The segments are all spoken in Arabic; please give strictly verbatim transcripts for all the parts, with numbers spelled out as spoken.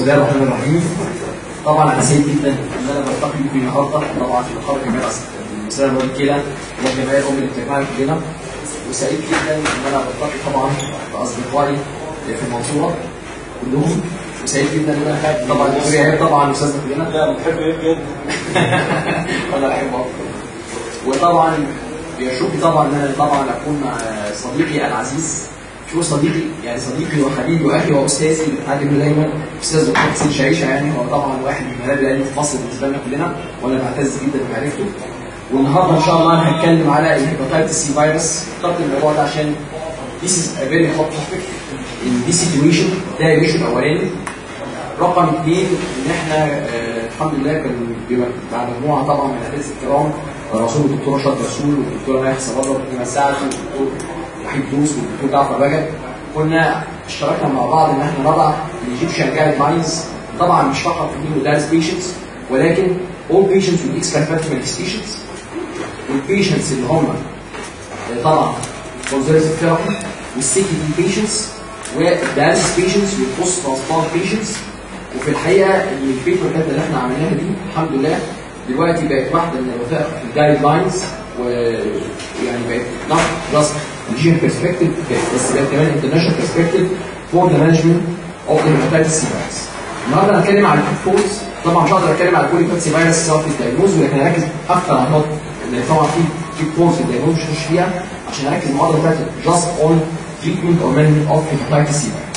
الله الرحمن الرحيم. طبعا انا سعيد جدا ان انا بلتقي بكم النهارده طبعا في لقاء جمعيه المثال الوالد كده والجمعيه الام اللي بتجمعنا كلنا، وسعيد جدا ان انا بلتقي طبعا باصدقائي في المنصوره كلهم، وسعيد جدا ان انا طبعا الدكتور ايهاب طبعا استاذنا كلنا. لا بتحب ايه بجد؟ انا بحبه اكتر. وطبعا بيشرفني طبعا ان انا طبعا اكون مع صديقي العزيز، شو صديقي يعني صديقي وحبيبي واخي واستاذي اللي بتعلم منه دايما، استاذ دكتور حسين شعيشه. يعني هو طبعا واحد من الملاذ العلمي في مصر بالنسبه لنا كلنا، وانا بعتز جدا بمعرفته. والنهارده ان شاء الله انا هتكلم على الهيباتيتس سي فيروس. اخترت الموضوع ده عشان this is a very hot topic in this situation. ده الايشو الاولاني. رقم اثنين ان احنا آه الحمد لله كان مع مجموعه طبعا من الاساتذه الكرام، الرسول الدكتوره شاد رسول والدكتوره مايا صباغ والدكتور سعد والدكتور وحيد دوس والدكتور جعفر بجد، كنا اشتركنا مع بعض ان احنا نضع الايجيبشن جايد لاينز، طبعا مش فقط في الهيمودايلس بيشنتس ولكن all patients with extrahepatic manifestations، والبيشنتس اللي هم طبعا conservative therapy والسيكي بيشنتس والدايلس بيشنتس والبوست ترانسبلانت بيشنتس. وفي الحقيقه ان البيبر كانت اللي احنا عملناها دي الحمد لله دلوقتي بقت واحده من الوثائق في الجايد لاينز، ويعني بقت not just Asian perspective بس بقت كمان international perspective for the management of the hepatitis C virus. النهارده هنتكلم على الكود. طبعا مش هقدر اتكلم على كل هepatitis C virus سواء في الدايجنوز، ولكن هركز اكتر على النقط اللي طبعا في في كورس الدايجنوز مش هخش فيها عشان اركز المحاضره بتاعتي just on treatment or management of hepatitis C virus.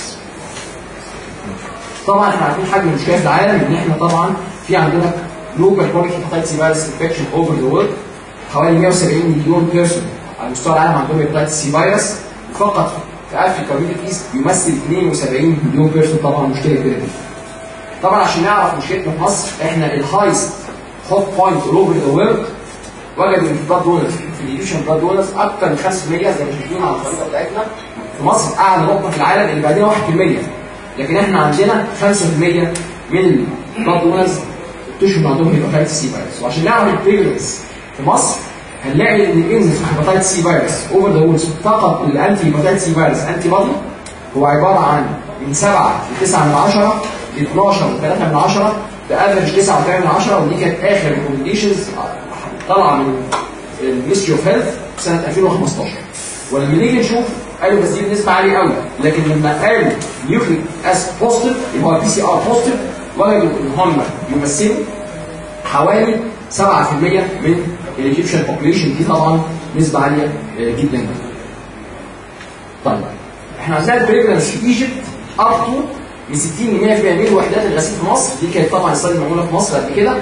طبعا احنا عارفين حجم المشكله في العالم ان احنا طبعا في عندنا global chronic hepatitis C virus infection over the world، حوالي مئة وسبعين مليون بيرسون على مستوى العالم عندهم hepatitis C virus، وفقط في افريقيا وميدل ايست بيمثل اثنين وسبعين مليون بيرسون، طبعا مشكله كبيره جدا. طبعا عشان نعرف مشكلتنا في مصر، احنا الهايست هوت بوينت all over the world وجدوا ان البلاد دونرز في الايجيبشن بلاد دونرز اكثر من خمسة في المية زي ما شايفين على الخريطه بتاعتنا. في مصر اعلى نقطه في العالم اللي بعدين واحد في المية، لكن احنا عندنا خمسة في المية من البلاد دونرز اكتشفوا عندهم هيباتيتس سي فيروس. وعشان نعرف البريفلنس في مصر هنلاقي ان الانزيم في هيباتيتس سي فيروس اوفر ذا وولز فقط الانتي هيباتيتس سي فيروس انتي بودي هو عباره عن من سبعة لتسعة من عشرة ل اثناشر وثلاثة من عشرة بافرج تسعة وثمانية من عشرة، ودي كانت اخر ريكومنديشنز طالعه من المينستري اوف هيلث سنه ألفين وخمستاشر. ولما نيجي نشوف قالوا بس دي بالنسبه عاليه قوي، لكن لما قالوا نيوكليك اس بوزيتيف اللي هو بي سي ار بوزيتيف وجدوا ان هم يمثلوا حوالي سبعة في المية من الايجيبشن بوبوليشن، دي طبعا نسبه عاليه جدا. طيب احنا عندنا البريفلنس في ايجيبت اب تو من ستين ل مئة في المئة من وحدات الغسيل في مصر، دي كانت طبعا الصيد المعموله في مصر قبل كده،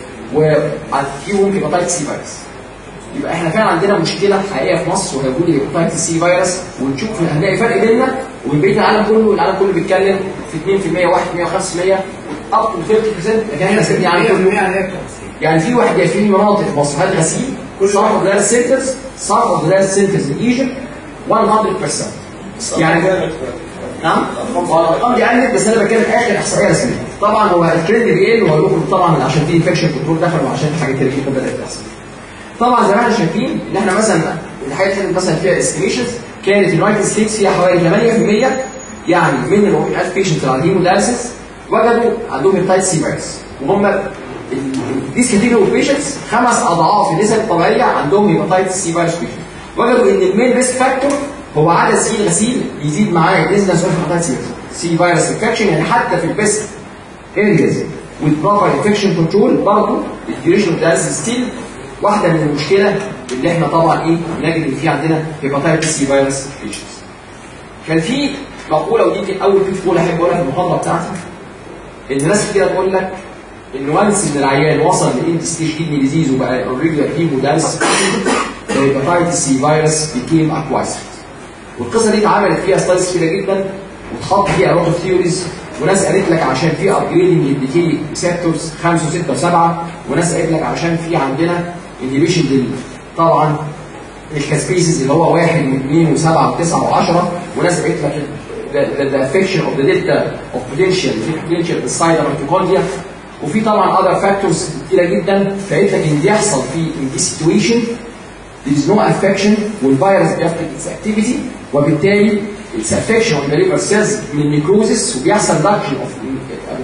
وفيهم هيباتيتس سي فيروس. يبقى احنا فعلا عندنا مشكله حقيقيه في مصر وهي وجود الهيباتيتس سي فيروس، ونشوف هنلاقي فرق بيننا وبين بقيه العالم كله، والعالم كله بيتكلم في اثنين في المئة واحد في المئة وخمسة في المئة اب تو ثلاثين بالمئة، لكن احنا سيبنا العالم كله. يعني في واحد في مناطق في مصر هذا غسيل كل صار اوف ذا سنترز صار اوف ذا سنترز ان ايجيبت مية بالمئة. يعني نعم الارقام دي عندك، بس انا بتكلم اخر احصائيه رسميه. طبعا هو الترند بيقل وهقول لكم طبعا عشان في انفكشن كنترول دخل وعشان حاجات كتير جدا بدات تحصل. طبعا زي ما احنا شايفين ان احنا مثلا الحاجات اللي مثلا فيها استيميشنز كانت اليونايتد ستيتس فيها حوالي ثمانية في المئة يعني من ال أربعمئة ألف بيشنت اللي عندهم دايلسيس وجدوا عندهم هيباتيتس سي فيروس، وهم ديس كاتيجوري اوف بيشنتس خمس اضعاف النسب الطبيعيه عندهم هيباتيتس سي فيروس بيشنت. وجدوا ان المين ريسك فاكتور هو عدد سنين الغسيل بيزيد معاه الانسيدنس اوف هيباتيتس سي فيروس انفكشن. يعني حتى في البيست ارياز with proper infection control برضه الديوريشن اوف دايلسيس ستيل واحده من المشكله اللي احنا طبعا ايه نجد ان في عندنا هيباتيتس سي فيروس بيشنتس. كان في مقوله ودي يمكن اول مقوله احب اقولها في المحاضره بتاعتي، ان الناس كده تقول لك ان وانس ان العيان وصل لاند ستيج كيدني ديزيز وبقى اوريجولار هيمودايلسيس الهيباتيتس سي فيروس بيكيم اكوايسد. والقصه دي اتعملت فيها ستايلز كتيره جدا واتحط فيها روت اوف ثيوريز، وناس قالت لك عشان في ابجريدنج للديكي ريسبتورز خمسة وستة وسبعة، وناس قالت لك عشان في عندنا انهبيشن لل طبعا الكاسبيسز اللي هو واحد واثنين وسبعه وتسعه وعشره، وناس قالت لك the affection of the delta of potential potential inside the mitochondria، وفي طبعا other factors كتيره جدا فقالت لك ان بيحصل في in this situation there is no affection والفيروس بيفقد its activity، وبالتالي its affection on the liver cells من necrosis وبيحصل reduction of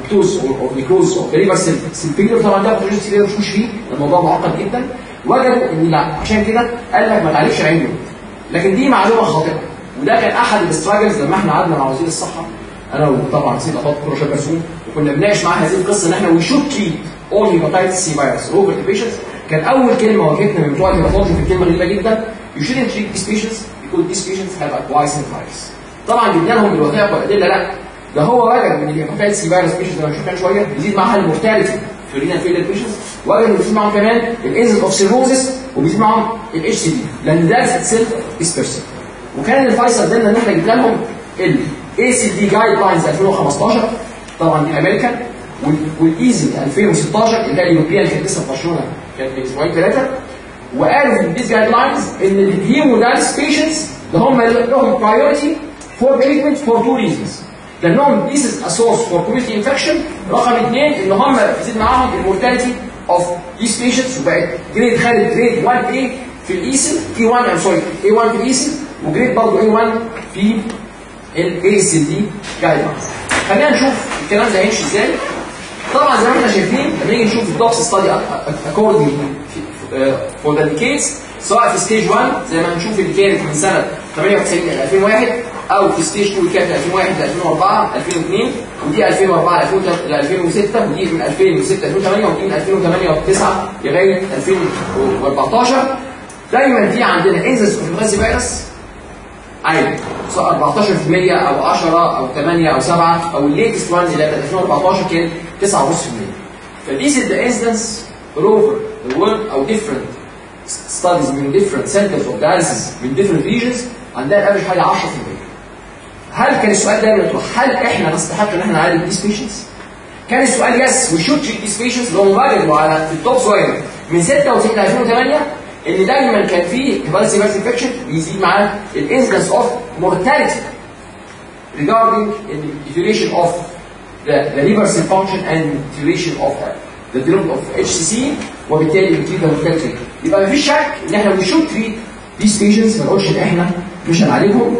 ابتوس او نيكروز او ليفر سيل فيلير. طبعا ده باثولوجي كتير مش فيه، الموضوع معقد جدا. وجدوا ان لا، عشان كده قال لك ما تعالجش عين جلد. لكن دي معلومه خاطئه، وده كان احد الاستراجلز لما احنا قعدنا مع وزير الصحه انا وطبعا سيد افاضل دكتور رشاد برسوم، وكنا بنناقش معاه هذه القصه ان احنا وي شود تريت اول هيباتايتس سي فيروس اوفر بيشنتس. كان اول كلمه واجهتنا من بتوع الهيباتولوجي في الكلمه غريبه جدا، يو شودنت تريت ذيس بيشنتس because these patients have acquired virus. طبعا جبنا لهم الوثائق والادله، لا ده هو وجد ان الهيباتايتس سي فيروس بيشنتس زي ما شفنا شويه بيزيد معاها المورتاليتي في الرينال فيلر بيشنتس، وجد ان بيزيد معاهم كمان الانزيم اوف سيروزس وبيزيد معاهم الاتش سي دي، لان ذات اتسيلف از بيرسون. وكان الفيصل بيننا ان احنا جبنا لهم الاي سي دي جايد لاينز ألفين وخمستاشر طبعا دي امريكان، والايزي ألفين وستاشر اللي هي اليوروبيان كانت لسه في برشلونه كانت من اسبوعين ثلاثه، وقالوا في الديز جايد لاينز ان الهيمودايلس بيشنتس اللي هم لهم برايورتي فور تريتمنت فور تو ريزونز، لانهم ذيس از ا سورس فور كوميونتي انفكشن، رقم اثنين ان هم بيزيد معاهم المورتاليتي اوف ذيس بيشنتس، وبقت جريد خالد جريد واحد اي في الايسل اي واحد ام سوري اي واحد في الايسل، وجريد برضه اي واحد في الاي اس دي جايد لاينز. خلينا نشوف الكلام ده هيمشي ازاي. طبعا زي ما احنا شايفين لما نيجي نشوف الدوكس ستادي اكوردنج فور ذا ديكيدز، سواء في ستيج واحد زي ما هنشوف اللي كانت من سنه ثمانية وتسعين ل ألفين وواحد، او في ستيج اثنين اللي كانت من ألفين وواحد ل ألفين وأربعة ألفين واثنين، ودي ألفين وأربعة ل ألفين وستة، ودي من ألفين وستة ل ألفين وثمانية، ودي من ألفين وثمانية وتسعة لغايه ألفين وأربعتاشر. دايما دي عندنا انزيمز اوف فيروس عالي، سواء أربعتاشر بالمية او عشرة او ثمانية او سبعة، او الليتست وان اللي ألفين وأربعتاشر كان تسعة فاصلة خمسة بالمية. فديس is the incidence all over the world او different studies من different centers of dialysis من different regions عندها الافرج حاجه عشرة بالمية. هل كان السؤال دايما يطرح هل احنا نستحق ان احنا نعالج these patients؟ كان السؤال يس we should treat these patients. لو وجدوا على التوب سؤال من ستة وتسعين ل ألفين وثمانية ان دايما كان في هيباتيتس سي انفكشن بيزيد معاه الانسيدنس اوف مورتاليتي regarding the duration of the, the liver cell function and duration of the development of اتش سي سي، وبالتالي بتزيد المورتاليتي. يبقى مفيش شك ان احنا we should treat these patients، ما نقولش ان احنا مش هنعالجهم.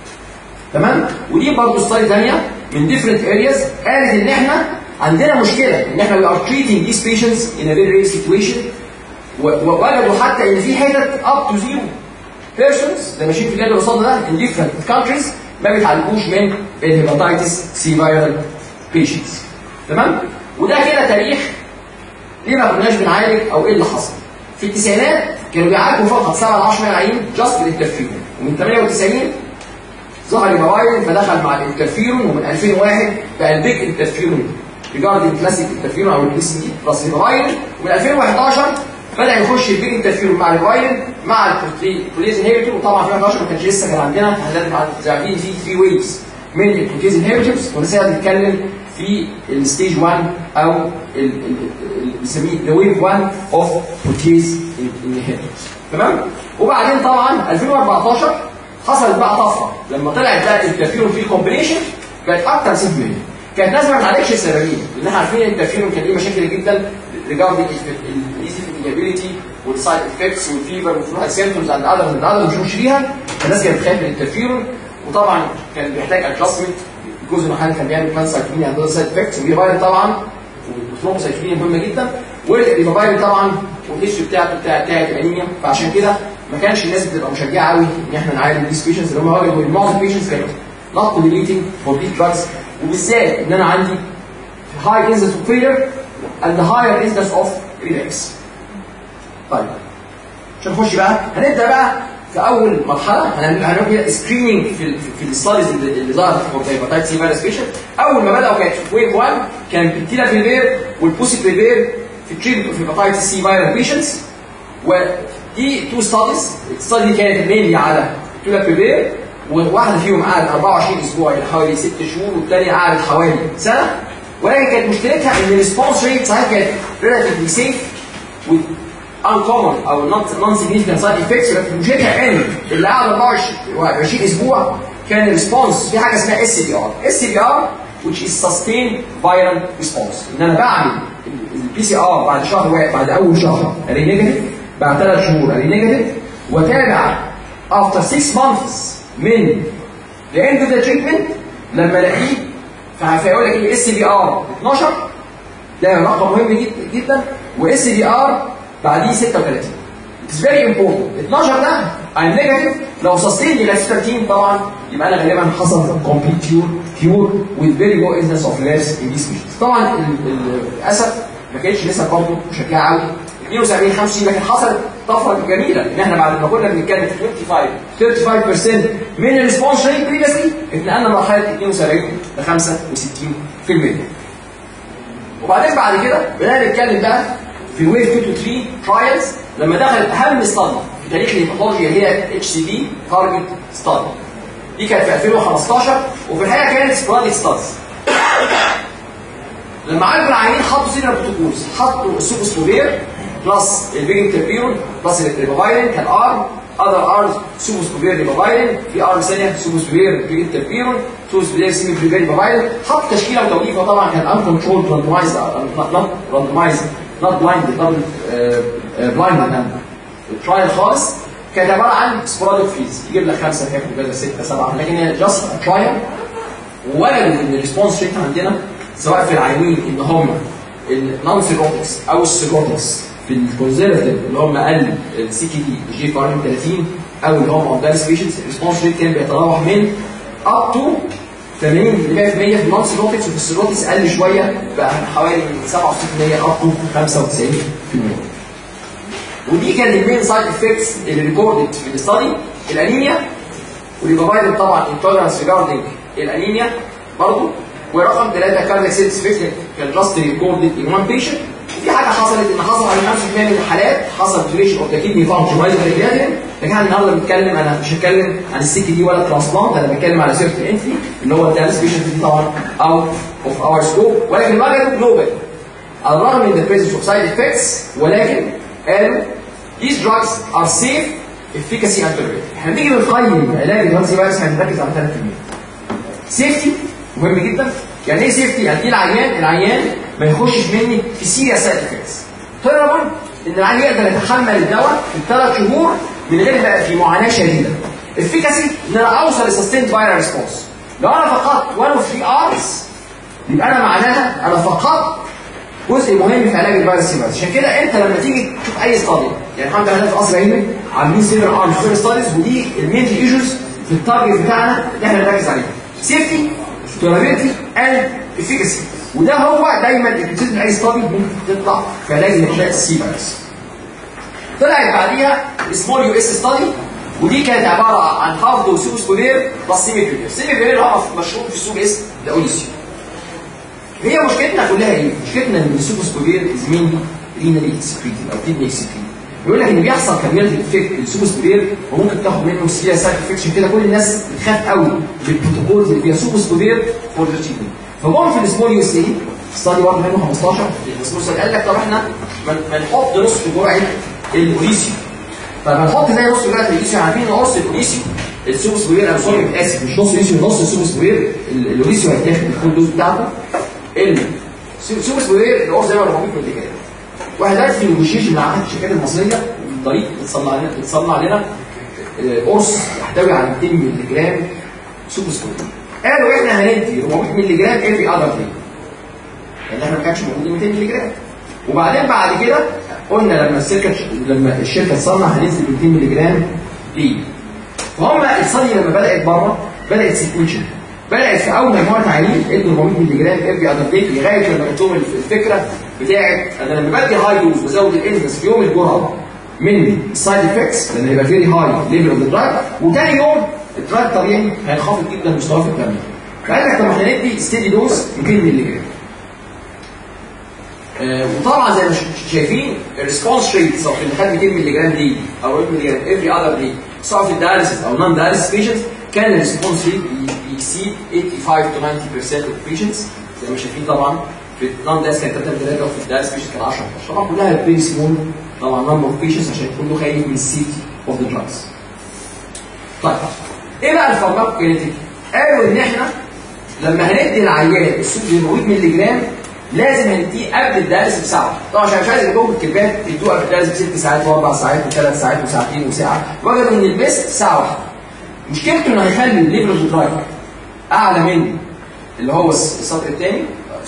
تمام؟ ودي برضه ستايل ثانيه من different areas قالت ان احنا عندنا مشكله ان احنا we are treating these patients in a very rare situation، ووجدوا حتى ان في حتت up to zero persons زي ماشيين في الليل الرصاد ده in different countries ما بيتعالجوش من الهيباتايتس سي فيرال بيشنتس. تمام؟ وده كده تاريخ ليه ما كناش بنعالج او ايه اللي حصل. في التسعينات كانوا بيعالجوا فقط سبعة ل عشرة عيانين جاست بالانترفيرون، ومن ثمانية وتسعين ظهر الموبايل فدخل مع الانترفيرون، ومن ألفين وواحد بقى البيج انترفيرون ريجاردنج كلاسيك انترفيرون او البي سي دي بلس الموبايل، ومن ألفين وحداشر بدا يخش البيج انترفيرون مع الفايرل مع البروتيز انهبيتور. وطبعا في ألفين وحداشر ما كانش لسه كان عندنا احنا عارفين في ثري ويفز من البروتيز انهبيتورز، ولسه بنتكلم في الستيج واحد او اللي بنسميه ذا ويف واحد اوف بروتيز انهبيتورز. تمام؟ وبعدين طبعا ألفين وأربعتاشر حصلت بقى طفره لما طلعت بقى الانترفيرون في كومبينيشن بقت اكتر ست بالمية. كانت ناس ما تعالجش السببين، لان احنا عارفين الانترفيرون كان ليه مشاكل جدا ريجاردنج الايزي فيتابيليتي والسايد افكتس والفيفر والفلويد سيمبتومز اند اذر اند اذر مش فيها. الناس كانت بتخاف من الانترفيرون، وطبعا كان بيحتاج ادجستمنت. جزء من الحالات كان بيعمل كانسايكلين عندها سايد افكتس، والريفايرل طبعا والثرومبوسايكلين مهمه جدا، والريفايرل طبعا والهيستوري بتاعته بتاع بتاعت الانيميا. فعشان كده ما كانش الناس بتبقى مشجعه قوي ان احنا نعالج ديس بيشنتس اللي هم واجهوا معظم البيشنتس كانوا نوت كوليتنج فور دي دراجز، وبالذات ان انا عندي high incidence of failure and higher incidence of relapse. طيب عشان نخش بقى هنبدا بقى في اول مرحله هنعمل كده سكريننج في في الستاديز اللي ظهرت في الهيباتايتس سي فيروس بيشنت. اول ما بداوا كانت في ويف واحد كان التيلا بريفير والبوسي بريفير في التريتمنت في الهيباتايتس سي فيروس بيشنتس، ودي تو ستاديز. الستادي دي كانت مينلي على التيلا بريفير، وواحده فيهم قعدت أربعة وعشرين اسبوع يعني حوالي ست شهور، والثانيه قعدت حوالي سنه. ولكن كانت مشكلتها ان الريسبونس ريت صحيح كانت ريلاتيفلي سيف with uncommon او non significant side effects، لكن مشكلتها ان اللي قعد أربعة وعشرين اسبوع كان الريسبونس في حاجه اسمها اس بي ار. اس بي ار which is sustained viral response، ان انا بعمل البي سي ار بعد شهر واحد، بعد اول شهر اري نيجاتيف، بعد ثلاث شهور اري نيجاتيف، واتابع after six months من the end of the treatment لما الاقيه فهيقول لك ايه اس بي ار اتناشر ده رقم مهم جدا جدا واس بي ار بعديه ستة وتلاتين. It's very important. اتناشر ده I'm negative لو سستين لغايه تلاتين طبعا يبقى انا غالبا حصل complete cure cure with very low incidence of relapse in these species. طبعا للاسف ما كانتش لسه برضه مشجعه قوي اتنين وسبعين خمسة وستين لكن حصلت طفره جميله ان احنا بعد ما كنا بنتكلم في خمسة وعشرين خمسة وتلاتين بالمية من الريسبونس ريت بريفيسلي اتنقلنا لمرحله اتنين وسبعين ل خمسة وستين بالمية. وبعدين بعد كده بدأنا نتكلم بقى في الويف اتنين و تلاتة ترايلز لما دخلت اهم ستادي في تاريخ الهيباتولوجي هي اتش سي في تارجت ستادي. دي كانت في ألفين وخمستاشر وفي الحقيقه كانت سبوراديك ستاديز. لما عالجوا العيانين حطوا سيريال بروتوكولز، حطوا السوبوسكوفير بلس الفيجيتابيرون بلس الريبافايرين كان ار اذر ارز سوبوسكوفير ريبافايرين في ار ثانيه سوبوسكوفير فيجيتابيرون سوبوسكوفير سيمي بريفير ريبافايرين. حط تشكيله وتوليفه طبعا كان ان كنترول راندمايز نوت راندمايز نوت بلايند دبل بلايند ترايل خالص. كانت عباره عن سبوراديك فيز يجيب لك خمسه ياخد كذا سته سبعه لكن هي جاست ترايل. ووجدوا ان الريسبونس ريت عندنا سواء في العيانين ان هم النون سيروتكس او السيروتكس في الكونزرفتيف اللي هم اقل السي كي دي جي فارم تلاتين او اللي هم اورجانيك سبيشيز الريسبونس ريت كان بيتراوح من اب تو ثمانين بالمية في النون سيروتكس وفي السيروتكس اقل شويه بقى حوالي سبعة وستين بالمية اب تو خمسة وتسعين بالمية. ودي كان المين سايد افكتس اللي ريكوردد في الاستادي الانيميا والريبافايرين طبعا انتولرنس ريجاردنج الانيميا برضه. ورقم ثلاثة كاردياك سيلز فيكتور كان جاست ريكوردد ان وان بيشنت. وفي حاجه حصلت ان حصل على خمسة بالمية من الحالات حصل ديوريشن اوف ذا كيدني فانكشن وايز ريجريدين. لكن احنا النهارده بنتكلم انا مش هتكلم عن السي كي دي ولا ترانسبلانت انا بتكلم على سيرت انتري اللي هو الدايلس بيشنت دي طبعا اوت اوف اور سكوب ولكن وجدوا جلوبال على الرغم من the presence of side effects ولكن قالوا these drugs are safe efficacy and tolerability. احنا بنيجي بنقيم علاج الهانسي فيروس هنركز على ثلاث كلمات. سيفتي مهم جدا. يعني ايه سيفتي؟ يعني ايه العيان العيان ما يخشش مني في سيريس سايد افكتس. طبعا ان العيان يقدر يتحمل الدواء في ثلاث شهور من غير بقى في معاناه شديده. افيكاسي ان انا اوصل لسستيند فايرال ريسبونس. لو انا فقدت وان اوف ثري ارز يبقى انا معناها انا فقدت جزء مهم في علاج الفيروس سيماس. عشان كده انت لما تيجي تشوف اي ستادي يعني الحمد لله في قصر عيني عاملين سيفر ارم سيفر ستاديز ودي المين ايشوز في التارجت بتاعنا اللي احنا بنركز عليه. سيفتي tolerability and efficacy وده هو دايما الكتير من اي ستادي ممكن تطلع في علاج الانفلات السي فيروس. طلعت بعديها سمول يو اس ستادي ودي كانت عباره عن هاف دوز سوبوسكوفير بلس سيمي بريفير. سيمي بريفير هو مشهور في السوق اسم الاوليسيو. هي مشكلتنا كلها ايه؟ مشكلتنا ان السوبوسكوفير از مينلي رينالي اكسكريتد او كيدني اكسكريتد. بيقول لك ان بيحصل كميات افكت للسوبوسكوفير وممكن تاخد منه سيريا سايد افكشن كده. كل الناس بتخاف قوي بالبروتوكولز اللي فيها سوبوسكوفير فور ذا تريتمنت. فجم في السمول يو اس اي ستادي برضه منه خمستاشر السمول قال لك طب احنا ما نحط نص جرعه الاوريسيو. طب هنحط زي نص جرعه الاوريسيو. عارفين ان قرص الاوريسيو السوبوسكوفير انا سوري اسف مش نص اوريسيو نص السوبوسكوفير الاوريسيو هيتاخد الفول دوز بتاعته. السوبوسكوفير القرص زي ما أربعمية مللي جرام. واحد عارف في النيجوشيشن اللي عملت الشركات المصريه طريق بتصنع لنا بتصنع لنا قرص يحتوي على مئتين مللي جرام سوبوسكوفير. قالوا احنا هندي أربعمية مللي جرام افري اذر داي لان احنا ما كانش موجود مئتين مللي جرام. وبعدين بعد كده قلنا لما الشركه لما الشركه تصنع هننزل مئتين مللي جرام دي. فهم الصدي لما بدات بره بدات سيكونشن بدات في اول مجموعه عيانين ادوا أربعمية مللي جرام افري اذر داي لغايه لما قلت لهم الفكره بتاعت انا لما بدي هاي دوز بزود الانفس في يوم الجرعه من السايد افكتس لان هيبقى فيري هاي ليفل اوف ذا دراج وثاني يوم الدراج طبيعي هينخفض جدا مستواه في الدم. فقال لك طب احنا ندي ستيدي دوز مئتين مللي جرام. آه وطبعا زي ما شايفين الريسبونس ريت سواء اللي خد مئتين مللي جرام دي او أربعمية مللي جرام افري اذر دي سواء في الدايلسيس او نون دايلسيس بيشنتس كان الريسبونس ريت بيكسيد خمسة وتمانين تو تسعين بالمية اوف بيشنتس زي ما شايفين طبعا. في النون دايلسيس كان تلاتة تلاتة وفي الدايلسيس بيشنت كان عشرة طبعا كلها فيري سمول طبعا نمبر اوف بيشنتس عشان كله خايف من السيفتي اوف ذا دراجز. طيب ايه بقى الفارماكوكينيتيك؟ قالوا ان احنا لما هندي العيان أربعمية مللي جرام لازم هنديه قبل الدايلسيس بساعه. طبعا عشان مش عايز اجيبهم الكبات ادوه قبل الدايلسيس بست ساعات واربع ساعات وثلاث ساعات وساعتين وساعه. وجدوا ان البيست ساعه واحده. مشكلته انه هيخلي الليفل اوف درايف اعلى من اللي هو السطر الثاني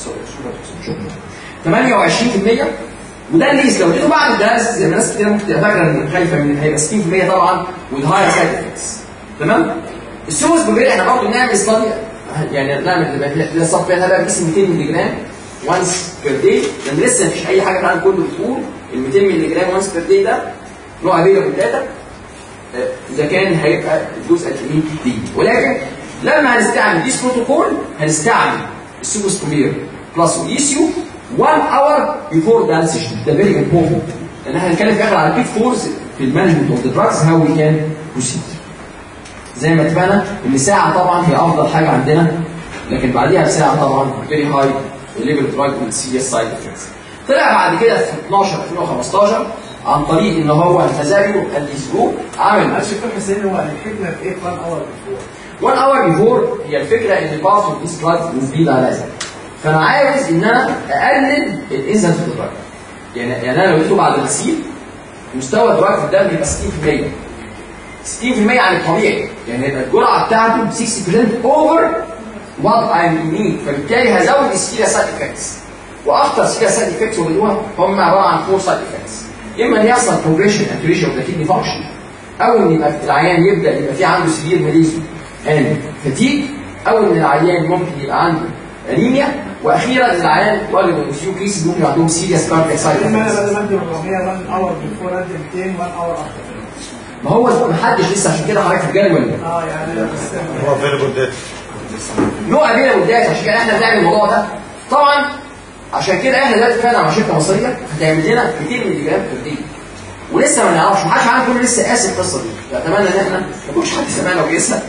ثمانية وعشرين بالمية، وده الليز لو اديته بعد الدرس زي ما ناس كتير ممكن تبقى فاكره ان خايفه من هيبقى ستين بالمية طبعا والهاير سايد افكتس. تمام؟ السوس بوفير احنا برضه بنعمل ستادي يعني نعمل ده صف فيها بقى بقيس مئتين مللي جرام وانس بير داي، لان لسه مفيش اي حاجه في العالم كله بتقول ال مئتين مللي جرام وانس بير داي ده نوع افيلابل داتا اذا كان هيبقى الجزء قد ايه دي، ولكن لما هنستعمل ديس بروتوكول هنستعمل السوس بوفير بلس ايسيو one hour before the decision. ده very important لان احنا هنتكلم في الاخر على البيت فورز في المانجمنت اوف ذا دراجز هاو وي كان بروسيد. زي ما اتفقنا ان ساعه طبعا هي افضل حاجه عندنا، لكن بعديها بساعه طبعا فيري هاي ليفل دراج والسيريس سايد افكتس. طلع بعد كده في اتناشر ألفين وخمستاشر عن طريق ان هو نازاريو الاسبوع عمل معلش يا دكتور حسين، هو الفكره في ايه one hour before؟ one hour before هي الفكره ان الباث اوف ذيس دراج مفيد على ذلك. فانا عاوز ان انا اقلل الانزيمز في الدراج. يعني يعني انا لو اديته بعد الغسيل مستوى الدراج في الدم بيبقى ستين بالمية ستين بالمية عن الطبيعي، يعني يبقى الجرعه بتاعته ستين بالمية اوفر وات اي نيد، فبالتالي هزود السيريا سايد افكتس. واخطر سيريا سايد افكتس وجدوها هم عباره عن فور سايد افكتس. اما ان يحصل بروجريشن انتريشن اوف ذا كيدني فانكشن، او ان يبقى العيان يبدا يبقى في عنده سيفير ماليزيا اند فتيج، او ان العيان ممكن يبقى عنده انيميا، واخيرا العيان وجدوا ان فيو كيسز ممكن عندهم سيريس كاردياك سايد افكتس. لازم ادي أربعمية one hour before ادي مئتين one hour after. ما هو ما حدش لسه عشان كده حضرتك في الجدول اه يعني هو افيلبل داتا نو افيلبل داتا، عشان كده احنا بنعمل الموضوع ده. طبعا عشان كده احنا دلوقتي فعلا مع شركه مصريه هتعمل لنا مئتين مللي جرام في الدقيقه، ولسه ما نعرفش، ما حدش عارف كله لسه قاسي القصه دي. اتمنى ان احنا ما يكونش حد سمعنا وقيسها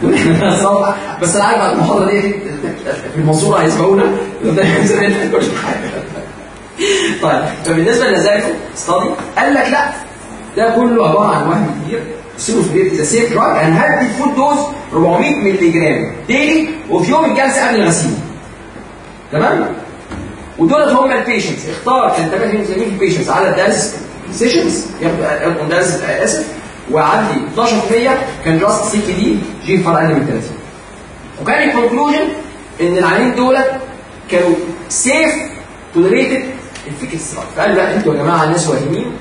بس انا عارف بعد المحاضره دي في المنصوره هيسمعونا كل حاجه. طيب فبالنسبه لنزايته ستادي قال لك لا، ده كله عباره عن وهم كبير. السيروفلير اذا سيف دراج انا هدي الفود دوز أربعمية مللي جرام ديلي وفي يوم الجلسه قبل الغسيل. تمام؟ ودولت هم البيشنتس. اختار كان ثمانية وثمانين البيشنتس على الدايلسيس سيشنز ياخدوا دايلسيس اسف، وعندي اتناشر بالمية كان جاست سي كي دي جي فار اقل من ثلاثين. وكان الكونكلوجن ان العيانين دولت كانوا سيف توليريتد افكتس. فقال لا انتوا يا جماعه الناس واهمين،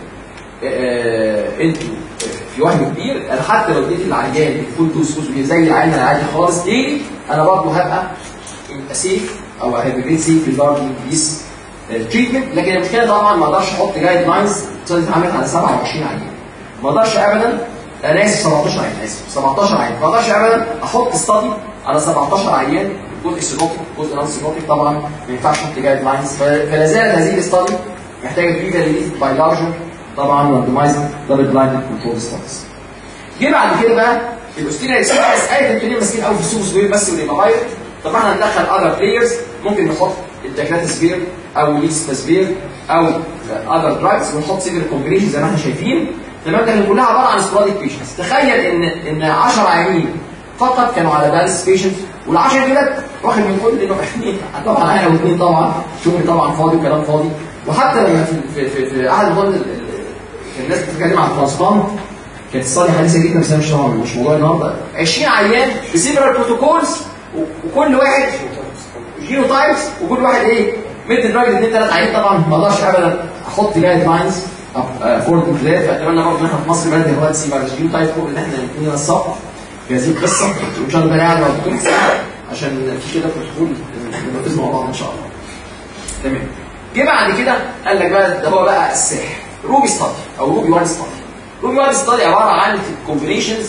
انتوا في وهم كبير. انا حتى لو اديت العيان الفول دوز زي العيان العادي خالص ديلي انا برضه هبقى سيف او هيبقى جريد سيف ريجاردنج ذيس تريتمنت. لكن المشكله طبعا ما اقدرش احط جايد لاينز اتعملت على سبعة وعشرين عيان، ما اقدرش ابدا. انا اسف سبعتاشر عيان، اسف سبعتاشر عيان، ما اقدرش ابدا احط ستادي على سبعتاشر عيان جزء سينوتيك جزء نون سينوتيك، طبعا ما ينفعش احط جايد لاينز. فلا زالت هذه الستادي محتاجه تبقى فاليديتد باي لارجر طبعا راندمايزد دبل بلايند كنترول ستاديز. جه بعد كده بقى الاوستيريا اكسبيرينس قالت انتوا ليه ماسكين قوي في السوبر سوير بس واللي بايرت. طب احنا هندخل اذر بلايرز، ممكن نحط الداكلاتسفير او ليكستاسفير او اذر دراجز ونحط سيفير كومبريشن زي ما احنا شايفين. تمام؟ كانت كلها عباره عن سبوراديك بيشنتس. تخيل ان ان عشرة عيانين فقط كانوا على دايلس بيشنت، وال10 دولت واخد من كل نوع اثنين، طبعا انا واثنين طبعا شغل طبعا فاضي وكلام فاضي. وحتى لما في في في, في احد المرات الناس بتتكلم عن الترانسبلانت كانت ستادي حديثه جدا بس مش طبعا مش موضوع النهارده. عشرين عيان بسيفرال بروتوكولز وكل واحد جينو تايبس وكل واحد ايه مد درجه اثنين ثلاث عيان. طبعا ما اقدرش ابدا احط جايد لاينز فور كلير. فاتمنى برضه ان احنا في مصر بلد دلوقتي بعد الجينو تايب فوق ان احنا نكون الصف في هذه القصه. وان شاء الله بقى قاعد مع الدكتور عشان في كده بروتوكول ننفذه مع بعض ان شاء الله. تمام؟ جه بعد كده قال لك بقى ده هو بقى السحر روبي ستادي او روبي وان ستادي. روبي وان ستادي عباره عن كومبينيشنز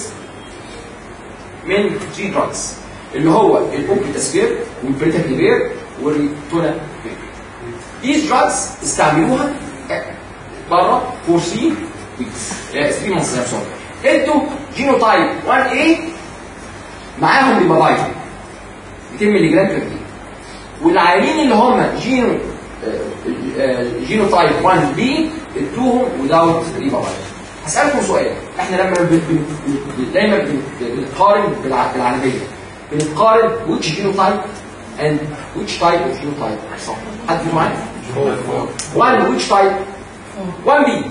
من ثري دراجز اللي هو البوكيتاسفير والبريتاكليفير والريتونا. These drugs استعملوها بره فور ثري ويكس ثري مانثس يا بصراحه. ادوا جينوتايب واحد إيه معاهم ريبابايتين مئتين مللي جرام بير دي، والعيانين اللي هم جينو جينوتايب واحد بي ادوهم وداوت ريبابايتين. هسألكم سؤال، احنا لما دايما بنقارن بالعالميه بنقارن which genotype and which type of genotype. صح؟ حد معايا؟ one which type؟ one B.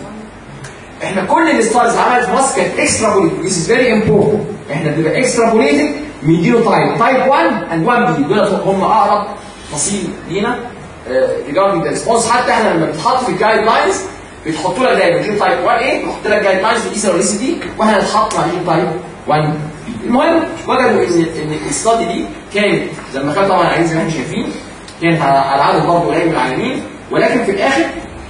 احنا كل الستارز عملت في مصر كانت extrapolated. This is very important. احنا بنبقى extrapolated مديله تايب تايب واحد اند واحد بي، دول هم اقرب فصيل لينا ريجاردنج ذا ريسبونس. حتى احنا لما بتحط في الجايد لاينز بتحطوا لك دايما مديله تايب واحد ايه، بيحط لك جايد لاينز في الاي سي دي، واحنا نتحط مع مديله تايب واحد بي. المهم وجدوا ان ان الاستادي دي كانت لما خدوا طبعا عايزين زي ما احنا شايفين كانت على عدد برضه قليل من العالمين، ولكن في الاخر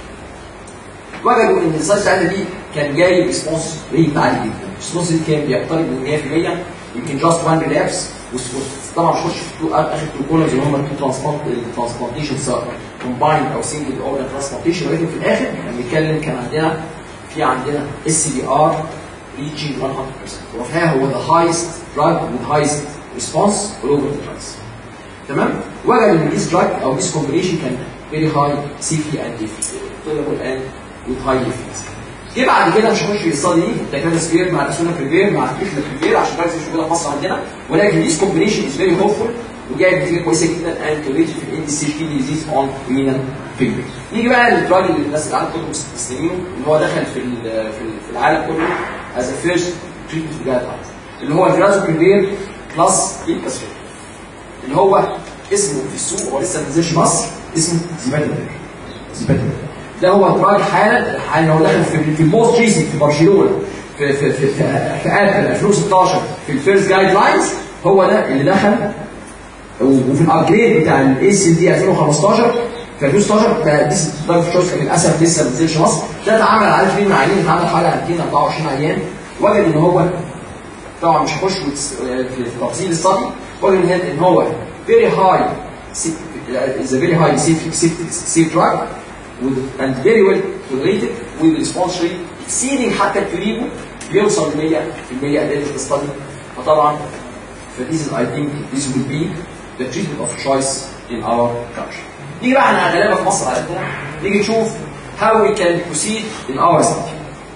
وجدوا ان السايز بتاعتها دي كان جاي ريسبونس ريت عالي جدا. الريسبونس ريت كان بيقترب من مية في المية، يمكن جاست واحد ريلابس. طبعا مش هخش في اخر تو كولمز اللي هم التو ترانسبلانتيشن سواء كومبايند او سنجل اورجان ترانسبلانتيشن، ولكن في الاخر لما بنتكلم كان عندنا في عندنا اس بي ار reaching مية بالمية، وفيها هو the highest drug with highest response all over the drugs. تمام؟ وجد ان this drug او this combination كان very high safety and tolerable and with high efficacy. جه بعد كده مش هخش في الصدى دي ده كان سبير مع الاسونا بريفير مع الكيفلا بريفير عشان بس مش موجوده في مصر عندنا، ولكن this combination is very hopeful وجايب نتيجه كويسه جدا and correlated في ال إن سي كي disease on renal failure. نيجي بقى للدراج اللي الناس اللي عندهم كلهم مستسلمين اللي هو دخل في في العالم كله as a first treatment guideline اللي هو الفيرازوبريفير بلس الكاسفير اللي هو اسمه في السوق هو لسه ما نزلش مصر اسمه زيباتوفير. زيباتوفير ده هو دراج حالا حالا هو دخل في في الموست ريسنت في برشلونه في في في في ابريل ألفين وستاشر في الفيرست جايد لاينز، هو ده اللي دخل. وفي الابجريد بتاع الاي سي دي ألفين وخمستاشر في ألفين وستاشر ده ديس دراج تشويس للاسف لسه ما نزلش مصر. ده اتعمل على اثنين معايير، اتعمل حوالي مئتين وأربعة وعشرين عيان، وجد ان هو طبعا مش هخش في تفاصيل الصدي، وجد ان هو very high is a very high safe safe drug and very well tolerated with response rate exceeding حتى البريبو بيوصل ل مية بالمية اداء الستادي. فطبعا ف this is I think this will be the treatment of choice in our country. نيجي بقى احنا غالبا في مصر على كده نيجي نشوف how we can proceed in our study.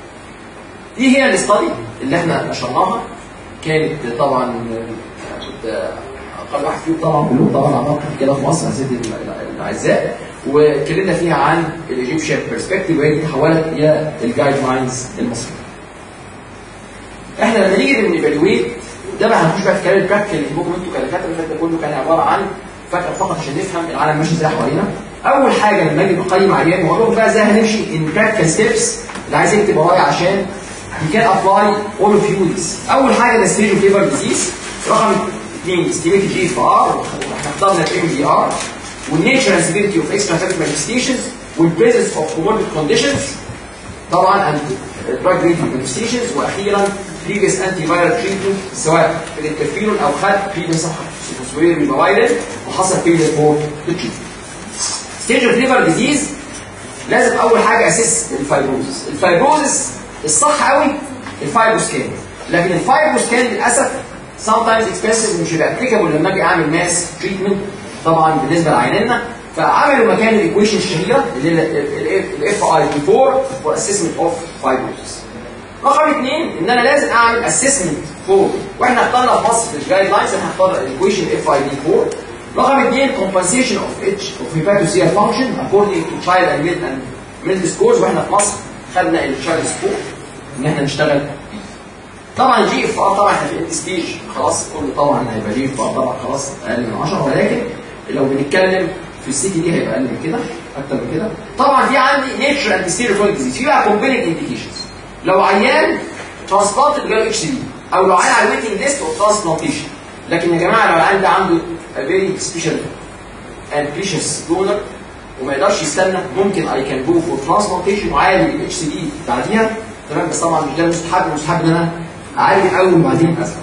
دي هي الاستادي اللي احنا نشرناها، كانت طبعا كنت اقل واحد فيهم طبعا كلهم طبعا عملت كده في مصر اساتذه الاعزاء، واتكلمنا فيها عن الايجيبشن برسبكتيف وهي تحولت الى الجايد لاينز المصريه. احنا لما نيجي نيفالويت ده بقى هنخش بقى في كلام البراكتيكال اللي ممكن انتوا كدكاتره اللي فات كله كان عباره عن فكره فقط عشان نفهم العالم ماشي ازاي حوالينا. اول حاجه لما اجي نقيم عيان واقول لهم بقى ازاي هنمشي ان براكتيكال ستيبس اللي عايز يكتب ورايا عشان you can apply all of you this. اول حاجه ده ستيج اوف ليفر ديزيز، رقم اثنين استيميتد جي اف ار، احنا اخترنا الام دي ار، والنيتشر اند سيفيريتي اوف اكسترا هيباتيك مانيفستيشنز، والبريزنس اوف كوموربيد كونديشنز طبعا اند دراج ريليتد مانيفستيشنز، واخيرا بريفيس انتي فايرال تريتمنت سواء بالانترفيرون او خد بريفيس سوفوسوير ريبايرين وحصل فيلير فور التريتمنت. ستيج اوف ليفر ديزيز لازم اول حاجه اسس الفايبروزس. الفايبروزس الصح قوي الفايبروسكان، لكن الفايبروسكان للاسف sometimes expensive ومش هيبقى ابليكابل لما اجي اعمل ماس تريتمنت طبعا بالنسبه لعياننا، فعملوا مكان الايكويشن الشهيره اللي هي الاف اي بي أربعة فور اسسمنت اوف فايبروزس. رقم اثنين ان انا لازم اعمل اسسمنت فور، واحنا اخترنا في مصر في الجايد لاينز احنا اخترنا الايكويشن اف اي بي أربعة. رقم اثنين compensation of اتش of hepatocellular function according to child and mid and middle scores، واحنا في مصر خدنا الشايلد سكور ان احنا نشتغل بيه. طبعا جي اف ار طبعا احنا في ستيج خلاص كله طبعا هيبقى جي اف ار طبعا خلاص اقل من عشرة، ولكن لو بنتكلم في السيتي دي هيبقى اقل من كده اكتر من كده. طبعا في عندي نيتشر اند ستيرويد ديزيز، في بقى كومبيننج انديكيشنز لو عيان ترانسبلانت جاله اتش دي او لو عيان على الويتنج ليست اوف ترانسبلانتيشن. لكن يا جماعه لو العيان ده عنده فيري سبيشال اند بريشس دونر وما يقدرش يستنى ممكن اي كان جو فور ترانسبلانتيشن وعالج الاتش سي دي بعديها تمام، بس طبعا مش ده المستحب، المستحب ان انا اعالج الاول وبعدين اسمع.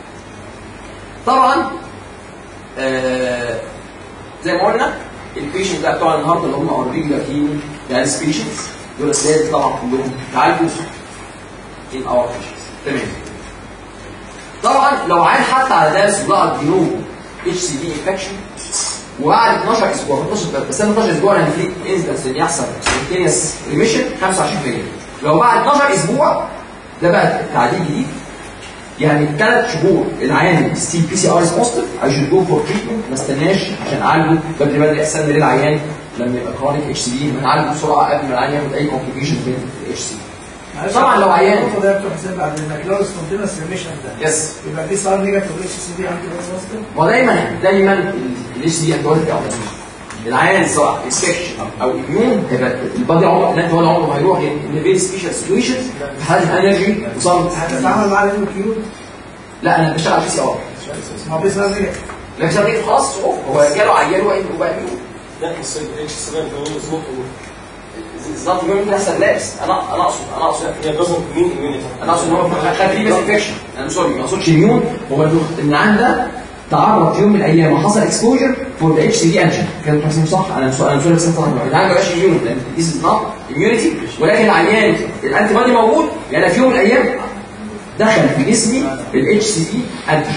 طبعا آه زي ما قلنا البيشنت ده بتوع النهارده اللي هم اوريدي لاكين دايلس بيشنتس دول لازم طبعا كلهم يتعالجوا ان اور بيشنتس تمام. طبعا لو عين حتى على دايلس ولقى جنوب اتش سي دي انفكشن وقعد اتناشر اسبوع بس اتناشر اسبوع يعني في انسدنس ان يحصل سبونتينيوس ريميشن خمسة وعشرين بالمية. لو بعد اتناشر اسبوع ده بقى تعديل جديد، يعني ثلاث شهور العيان ستيل بي سي ار بوزيتيف اي شود جو فور تريتمنت، ما استناش عشان اعالجه بدري بدري، استنى للعيان لما يبقى كرونيك اتش سي دي نعالجه بسرعه قبل ما العيان ياخد اي كومبليكيشن من الاتش سي. طبعا لو عيان النقطه ده بتروح حساب بعد انك لو سبونتينوس ريميشن ده يس يبقى دي صار نيجاتيف اتش سي دي انتي بوزيتيف. هو دايما دايما الاتش دي انتي العيان سواء انسكشن او اميون هيبقى البادي عمره الانتي بودي عمره ما هيروح ان فيري سبيشال سيتويشن في حاله انرجي وصار هتتعامل مع الكيو. لا انا بشتغل بي سي ار ما هو بيصير نيجاتيف. لا بيصير نيجاتيف خلاص هو جاله عيان وبقى اميون. لا بس اتش سبعة هو مظبوط بالظبط ممكن يحصل لابس انا انا اقصد انا اقصد هي جزء مين اميونيتي انا اقصد ان هو خد فيه بس انفكشن انا سوري ما اقصدش اميون هو ان العيان ده تعرض في يوم من الايام وحصل اكسبوجر فور ذا اتش سي دي انجن كانت تحسين صح انا مش انا مش فاكر صح العيان ما بقاش اميون لان ذيس از نوت اميونيتي ولكن العيان الانتي بودي موجود يعني في يوم من الايام دخل في جسمي الاتش سي دي انجن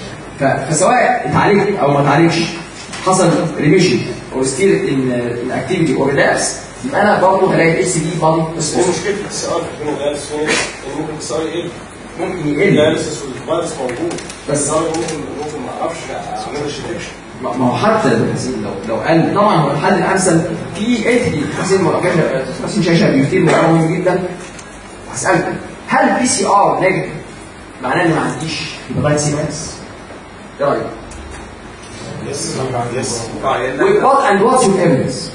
فسواء اتعالجت او ما اتعالجش حصل ريميشن او ستيل ان الاكتيفيتي او ريلابس يبقى انا برضه هلاقي الاتش سي دي بادي بس هو مشكله السؤال في الدياليسيس ممكن السؤال يقل ممكن يقل الدياليسيس والفيروس موجود بس ممكن ممكن ما اعرفش اعمل ريستريكشن ما هو حتى لو لو قال طبعا هو الحل الامثل في انتي حسين مراجعه حسين شاشه بيثير موضوع مهم جدا هسالكم هل البي سي ار نيجاتيف معناه ان ما عنديش هيباتايتس سي فيروس؟ ايه رايك؟ يس يس with what and what's your evidence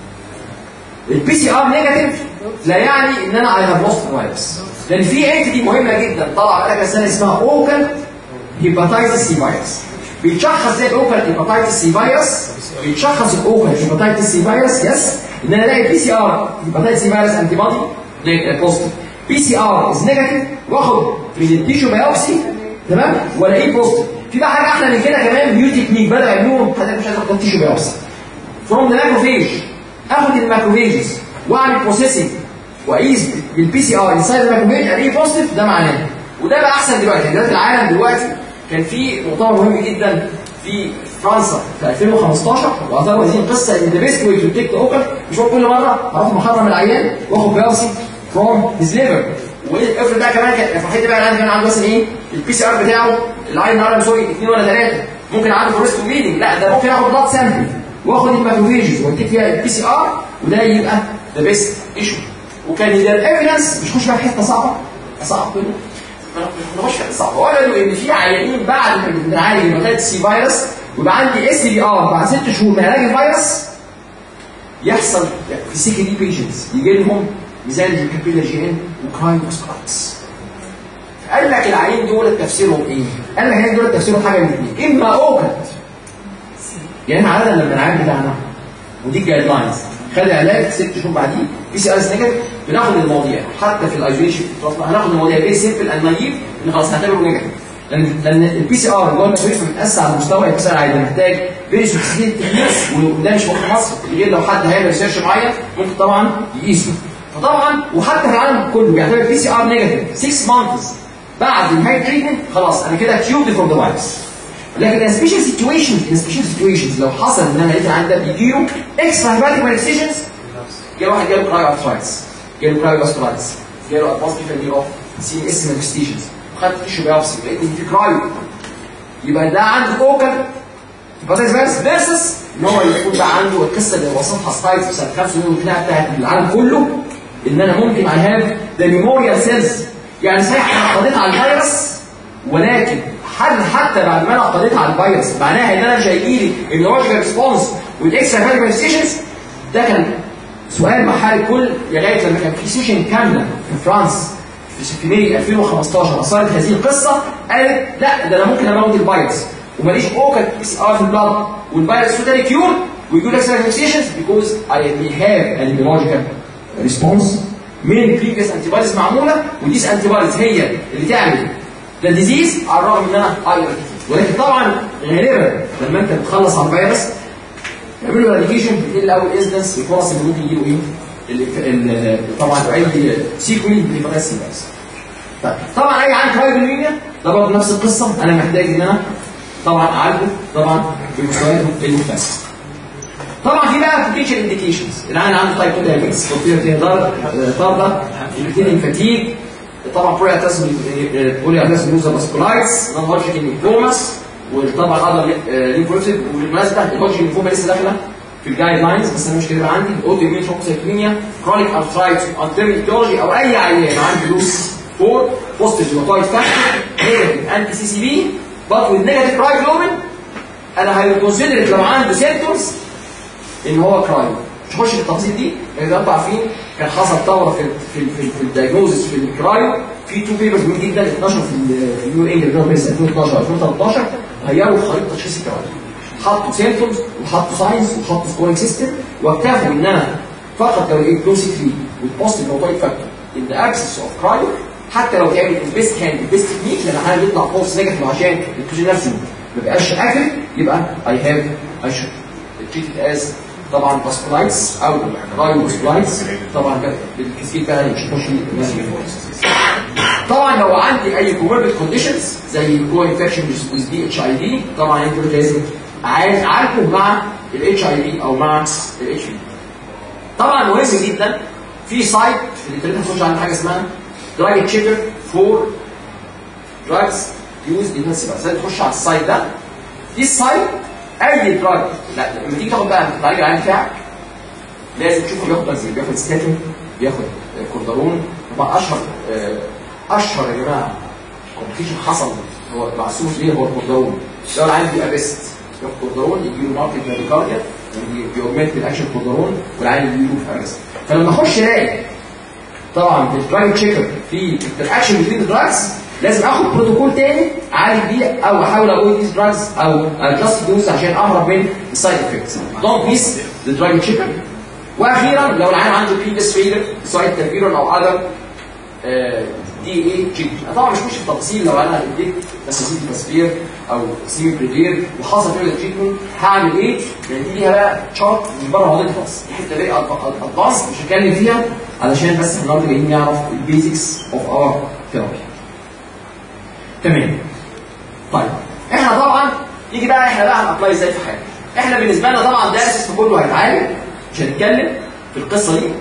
البي سي ار نيجاتيف لا يعني ان انا I have lost virus لان في انتي مهمه جدا طلع بقى سنه اسمها اوكل هيباتايتس سي فيروس بيتشخص زي الاوكل هيباتايتس سي فيروس بيتشخص الاوكل هيباتايتس سي فيروس يس ان انا الاقي بي سي ار هيباتايتس سي فيروس انتي بودي بوزيتيف بي سي ار از نيجاتيف واخد من التيشو بايوبسي تمام والاقيه بوزيتيف في بقى حاجه احلى من كده كمان نيو تكنيك بدأ يعملوه حضرتك مش عايز اخد تيشو بايوبسي فروم ذا ماكروفيج اخد الماكروفيجز واعمل بروسيسنج واقيس بالبي سي ار انسايد الماكروفيج الاقيه بوزيتيف ده معناه وده بقى احسن دلوقتي دلوقتي العالم دلوقتي كان في مؤتمر مهم جدا في فرنسا في ألفين وخمستاشر واعتبروا هذه القصه ان ذا بيست واي تو تيك ذا اوكل مش هو كل مره هروح محرم العيان واخد بايوبسي فروم هيز ليفر وافرض ده كمان كان فرحتي بقى العيان كان عنده مثلا ايه البي سي ار بتاعه العين النهارده سوري اثنين ولا ثلاثه ممكن عنده فورست بليدنج لا ده ممكن ياخد بلاد سامبل واخد الماكروفيجز واديك فيها البي سي ار وده يبقى ذا بيست ايشو وكان ده ايفيدنس مش خش بقى في حته صعبه صعب كله ما نخش في صعب وقالوا ان في عيانين بعد ما بنعالج هيباتايتس سي فيروس ويبقى عندي اس بي ار بعد ست شهور من علاج الفيروس يحصل في سي دي بيشنتس يجي لهم ميزان كابيلا جي ان وكرايوسكرايتس قال لك العيانين دول تفسيرهم ايه؟ قال لك العيانين دول تفسيرهم حاجه من اثنين اما اوكل يعني عاده لما العيان بتاعنا ودي الجايد لاينز خد علاج ست شهور بعديه بي سي ار اس نيجاتيف بناخد المواضيع حتى في الايزوليشن هناخد المواضيع فيري سيمبل اند نايف ان خلاص هنعتبره نيجاتيف لان لان البي سي ار جوه المستشفى بتاسس على مستوى اكسر عادي محتاج فيري سوفيستيكيتد تكنيكس وده مش في مصر غير لو حد هيعمل ريسيرش معين ممكن طبعا يقيسه فطبعا وحتى في العالم كله بيعتبر البي سي ار نيجاتيف ستة مانثs بعد نهايه تريتمنت خلاص انا كده كيورد فور ذا فيروس لكن سبيشال سيتويشنز ان سبيشال سيتويشنز لو حصل ان انا لقيت عندي بيجيله اكسترا هيباتيك مانيفستيشنز جاله واحد جاله كرايو ارثرايتس جاله كرايو اسكولايتس جاله ادفانس كيفالي اوف سي ام اس مانيفستيشنز خدت تيشو بايوبسي لقيت ان في كرايو يبقى ده عنده اوكل هيباتيك فيروس فيرسس ان هو يكون بقى عنده القصه اللي وصفها ستايلز في سنه خمسة وثمانين بتاعت العالم كله ان انا ممكن اي هاف ذا ميموريال سيلز يعني صحيح انا قضيت على الفيروس ولكن هل حتى بعد ما انا قضيت على الفيروس معناها ان انا مش هيجي لي النيورولوجيكال ريسبونس والاكسترا هيباتيك مانيفستيشنز ده كان سؤال محل الكل لغايه لما كان في سيشن كامله في فرنسا في ماي ألفين وخمستاشر اثارت هذه القصه قالت لا ده انا ممكن اموت الفيروس وماليش اوكل بي سي ار في البلد والفيروس توتالي كيور ويجوا لك اكسترا مانيفستيشنز بيكوز اي هاف النيورولوجيكال ريسبونس من بريفيس انتي بوديز معموله وديس انتي بوديز هي اللي تعمل ده ديزيز على الرغم ان انا ايرون ولكن طبعا غالبا لما انت بتخلص على الفيروس يعملوا ريليجيشن بتقل قوي الانسدنس الفرص اللي ممكن يجيبوا ايه اللي طبعا تعيد سيكويل بالهيباتايتس سي فيروس. طيب طبعا اي عن ترايبوليميا ده برضه نفس القصه انا محتاج ان انا طبعا اعالجه طبعا بمستوياته المختلفه. طبعا في بقى بوتنشال انديكيشنز العيان عنده تايب اتنين دايابيتس كونتينيو طارده الاثنين فاتيج طبعا بروياتاسم بولياتاسم نوزا باسكولايتس نون هوجكن ليمفوماس وطبعا اذر ليمفوسيت وبالمناسبه الهوجكن ليمفوما لسه داخله في الجايد لاينز، بس انا مش كاتبها عندي. الاوتو اميون ثرومبوسايتوبينيا، كرونيك ارثرايتس، انتيريور ايتيولوجي، او اي عيان عنده لوس فور بوستيف روماتويد فاكتور نيجاتيف انتي سي سي بي بات وذ نيجاتيف كرايوجلوبين، انا هيكونسيدر لو عنده سيمبتومز ان هو كرايو. مش هخش في التفاصيل دي لان زي ما انتم عارفين كان حصل ثوره في في في, في الدايجنوزس في الكرايو، في تو بيبرز مهمين جدا اتنشروا في النيو انجلند جورنال ألفين واتناشر ألفين وتلتاشر غيروا خريطه تشخيص الكرايو، حطوا سيمبتومز وحطوا ساينز وحطوا سكورينج سيستم، واكتفوا ان انا فقط لو لقيت لو سي ثلاثة والبوستيف روماتويد فاكتور ان ذا ابسنس اوف كرايو، حتى لو تعمل البيست كان البيست تكنيك لان احنا بيطلع فولس نيجاتيف عشان الكوزين نفسه ما بقاش اكل، يبقى اي هاف اي شود تريتد از طبعا باسكولايتس او رايوسكولايتس، طبعا بالكثير بقى مش هخش طبعا لو عندي اي كوموربيد كونديشنز زي كو انفكشن ويز بي اتش اي في، طبعا انت لازم عايز اعالجه مع الاتش اي في او مع الاتش في. طبعا مهم جدا في سايت في الانترنت هتخش عند حاجه اسمها دراج تشيكر فور دراجز يوز ديفنسيف، لازم تخش على السايت ده. دي السايت اي دراج، لا لما تيجي تاخد بقى تعالج العين بتاعك لازم تشوفه بياخد بنزين، بياخد ستاتين، بياخد كوردارون. طبعا اشهر اشهر يا جماعه كومبليكيشن حصل هو معصوم ليه هو الكوردارون. لو العين بيبقى بيست ياخد كوردارون يجي له ماركت براديكارديا، بيوجمنت الاكشن كوردارون والعين يجي له في ارست. فلما اخش الاقي طبعا في الدراج تشيكر في الانتراكشن بين الدراجز لازم اخد بروتوكول تاني اعالج بيه او احاول اقول ديز دراجز او ادجست دوز عشان اهرب من السايد افكتس. دونت ميس ذا دراج تشيكر. واخيرا لو العيان عنده بريفيس فيلر سواء تكبير او اذر دي اي جي، طبعا مش مش في التفاصيل. لو انا اديت اساسيتي باسبير او سيمي بريدير وحصل فيلر تريتمنت هعمل ايه؟ لان دي ليها بقى تشارت من بره موضوع خالص، الحته دي ادفانس مش هتكلم فيها علشان بس احنا النهارده جايين نعرف البيزكس اوف اور ثيرابي. تمام. طيب احنا طبعا نيجي بقى احنا بقى هنابلاي ازاي في حياتنا. احنا بالنسبه لنا طبعا ده اساس في كله هيتعالج، مش هنتكلم في القصه دي.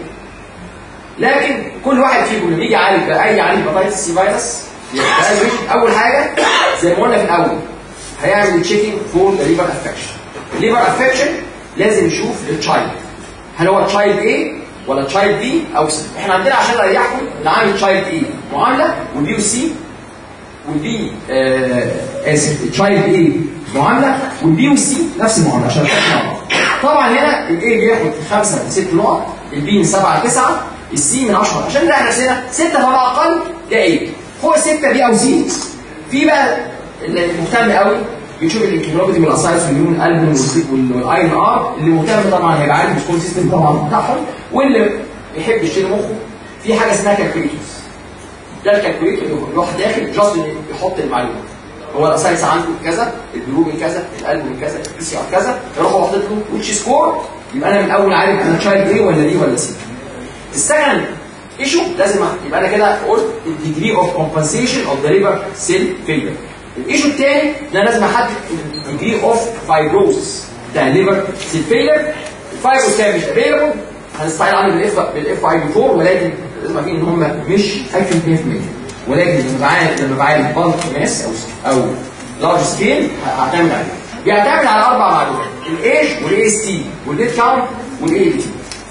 لكن كل واحد فيكم لما يجي يعالج اي عالج هيباتيتس سي فيروس اول حاجه زي ما قلنا في الاول هيعمل تشيكينج فور ذا ليفر افكشن. الليفر افكشن لازم يشوف التشايلد هل هو تشايلد ايه ولا تشايلد بي او سي. احنا عندنا عشان نريحكم نعمل تشايلد ايه معامله والبي والسي والبي آه اسف تشايلد ايه معامله والبي والسي نفس المعامله عشان نفهم. طبعا هنا الاي بياخد خمسه لست نقط، البي من سبعه لتسعه، السي من عشره، عشان نريح نفسنا سته فما اقل ده ايه فوق سته بي او سي. في بقى اللي مهتم قوي بيشوف الانكيولوجي والاسايس واليون البوم والاي ان ار، اللي مهتم طبعا هيبقى عارف السكول سيستم طبعا بتاعهم، واللي بيحب يشتري مخه في حاجه اسمها كالكوليتورز. ده الكالكوليتور يروح داخل جاست يحط المعلومات، هو الاسايس عنده كذا، البلومين كذا، الالبوم كذا، البي سي ار كذا، يروح حاطط له ويتش سكور، يبقى انا من الاول عارف انا تشايلد ايه ولا دي ولا سي. السكند ايشو لازم يبقى انا كده قلت الديجري اوف كومبنسيشن اوف ذا ليفر سيل فيلر. الايشو الثاني ان انا لازم احدد الديجري اوف فايبروز بتاع الليفر سيل فيلر. الفايبروز كان مش افيلبل هنستعين عنه بالاف بالاف اي بي أربعة، ولكن لازم عارفين ان هم مش اكشن مية في المية، ولكن لما بعالج لما بعالج بالك ماس او او لارج سكيل هعتمد عليه. بيعتمد على اربع معلومات: الايج والاي اس تي والديت كاونت والاي تي.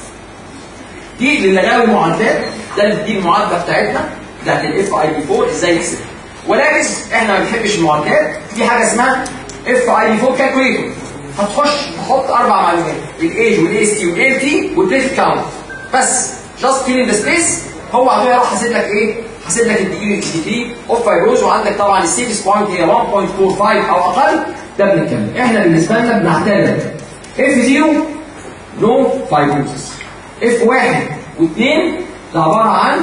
دي اللي لغاوي المعادلات، ده دي المعادله بتاعتنا بتاعت الاف اي بي أربعة ازاي نحسبها. ولكن احنا ما بنحبش المعادلات، في حاجه اسمها اف اي بي أربعة كالكوليتور. هتخش تحط اربع معلومات: الايج والاي اس تي والاي تي والديت كاونت، بس جاست فيل ان ذا سبيس. هو هتقول راح حاسب لك ايه؟ حاسب لك الديجري الديجري اوف فايبروز، وعندك طبعا السيكس بوينت هي واحد فاصلة أربعة وخمسين او اقل. ده بنتكلم احنا بالنسبه لنا بنعتبر اف صفر نو فايبروز، اف واحد واثنين ده عباره عن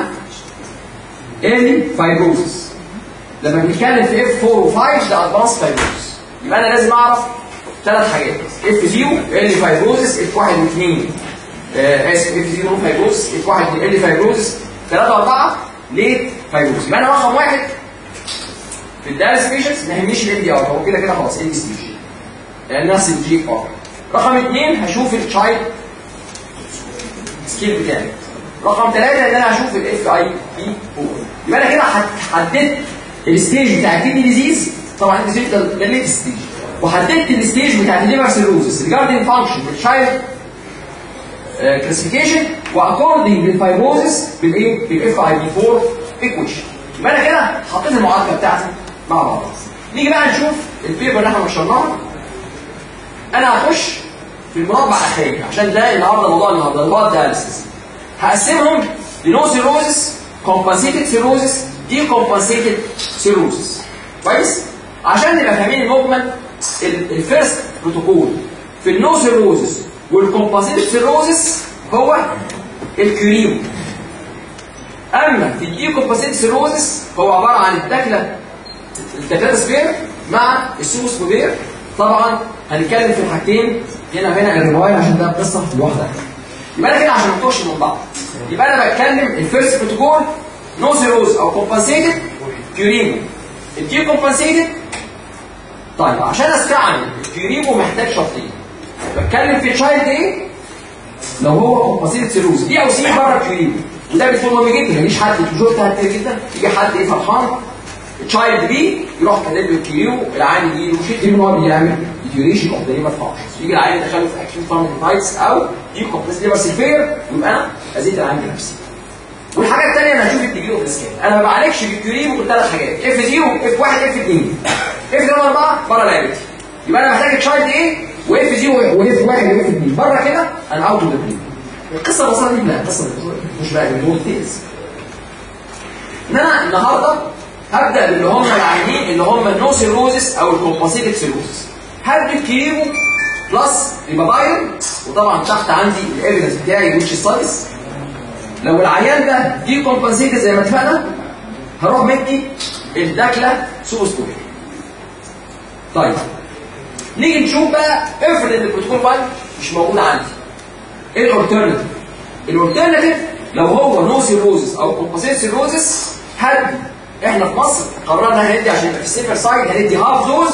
ال فايبروزس. لما بنتكلم في اف أربعة وخمسة ده ادفانس فايبروزس. يبقى انا لازم اعرف ثلاث حاجات: اف صفر ال فايبروزس، اف واحد واثنين آه اسف اف صفر نو فايبروزس، اف واحد ال فايبروزس، ثلاثه واربعه ليت فايبروزس. يبقى انا رقم واحد في الدايلس بيشنتس ما يهمنيش الام دي ار، هو كده كده خلاص ال دي ستيج يعني نفس الجي ار. رقم اثنين هشوف التشايلد سكيل بتاعي. رقم ثلاثه ان انا هشوف الاف اي بي أربعة. يبقى انا كده حددت الستيج بتاع الكيدني ديزيز، طبعا الديزيز ده الليت ستيج، وحددت الستيج بتاع الليفر سيروزس ريجاردنج فانكشن التشايلد كلاسيفيكيشن واكوردنج للفايبروزس بالايه؟ بالاف اي بي أربعة ايكويشن. يبقى انا كده حطيت المعادله بتاعتي مع بعض. نيجي بقى نشوف البيبر اللي احنا نشرناها. انا هخش في المربع الاخير عشان ده النهارده موضوع النهارده اللي هو الدياليسيس. هقسمهم لنو سيروزس، كومبنسيتد سيروزس، دي كومبنسيتد سيروزس. كويس؟ عشان نبقى فاهمين المجمل الفيرست بروتوكول في النو سيروزس والكومبنسيتد سيروزس هو الكيوريمو. اما في الدي كومبنسيتد سيروزس هو عباره عن الدكله التكاتسفير مع السوسبودير. طبعا هنتكلم في الحاجتين هنا وهنا الروايه عشان ده قصه لوحدها. يبقى انا كده عشان ما نتوهش من بعض، يبقى انا بتكلم الفيرست بروتوكول نو سيروز او كومبنسيتد كيوريمو. الدي كومبنسيتد طيب عشان استعمل الكيوريمو محتاج شرطين. بتكلم في تشايلد ايه لو هو كومبنسيتد سيروز دي او سي بره الكيوريمو، وده بيكون مهم جدا. مفيش حد في شفتها كتير جدا يجي حد ايه فرحان تشايلد بي يروح كاتب له الكيوريمو، العين دي وشيت ان هو بيعمل ديوريشن اوف ذا ليفر فانكشنز، يجي العين يدخله في اكشن فارماكوتايتس او دي كومبنسيتد ليفر سيلفير، يبقى انا اذيت العين بنفسي. والحاجه الثانيه انا هشوف الديجري اوف سكان. انا ما بعالجش بالكيوريمو بثلاث حاجات، اف صفر اف واحد اف اثنين. اف ثلاثة أربعة بره لعبتي، يبقى انا محتاج تشايلد ايه واف صفر واف واحد واف اثنين. بره كده انا اوت اوف ذا بلين. القصه بسيطه دي، لا القصه مش بقى بالمول تيز. ان انا النهارده هبدا باللي هم العينين اللي هم النو سيروزس او الكومبنسيتد سيروزس. هدي الكيمو بلس ريبابايرن، وطبعا تحت عندي الايفيدنس بتاعي ويتش سايز. لو العيان ده دي كومبنسيتد زي ما اتفقنا هروح مدي الداكلا سوبوستوري. طيب نيجي نشوف بقى افرض ان البروتوكول واحد مش موجود عندي، ايه الاولترناتيف؟ الاولترناتيف لو هو نو سيروزس او كومبنسيتد سيروزس هدي، احنا في مصر قررنا هندي عشان يبقى في السيفر سايد هندي هاف دوز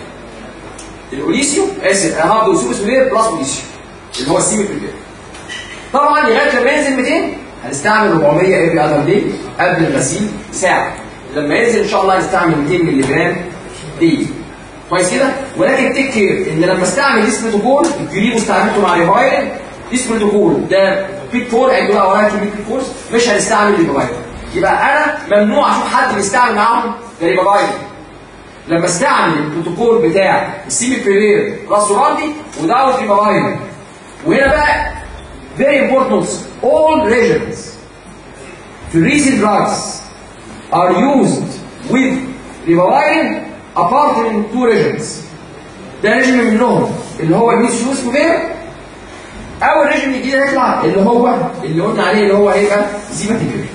الاوليسيو، اسف هاف دوز سوبوستوري بلس اوليسيو اللي هو السيمي بريبير. طبعا لغايه لما ينزل مئتين هنستعمل أربعمية افري اذر داي قبل الغسيل ساعه. لما ينزل ان شاء الله هنستعمل مئتين مللي جرام دي. كويس كده؟ ولكن تيك كير ان لما استعمل ديس بروتوكول الكريمو استعملته مع ريفايرن، ديس بروتوكول ده بيك فور هيدوها اوراق بيك فورس، مش هنستعمل ريفايرن. يبقى انا ممنوع اشوف حد بيستعمل معاهم ريفايرن. لما استعمل البروتوكول بتاع السيمي بريبير راس راندي وداوت ريفايرن. وهنا بقى very important all regimens في recent drugs are used with ribavirin apart من two regimens. ده ريجيم منهم اللي هو الميثيوسبوفير، او الريجيم الجديد هيطلع اللي هو اللي قلنا عليه اللي هو هيبقى زيماتيفير.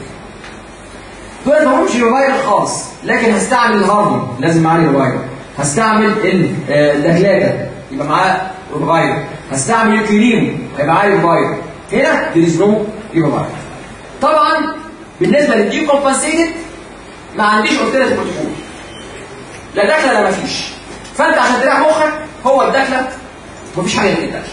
دول ما همش ريبايرن خالص، لكن هستعمل الهارمون لازم معاه ريبايرن، هستعمل الداكلاتا يبقى معاه ريبايرن، هستعمل الكريمو هيبقى معاه ريبايرن. هنا there is no ريبايرن. طبعا بالنسبه للدي كومبنسيتد ما عنديش اولترناتيف بروتوكول، لا داخله لا مفيش. فانت عشان تريح مخك هو الداخله مفيش حاجه غير الداخله.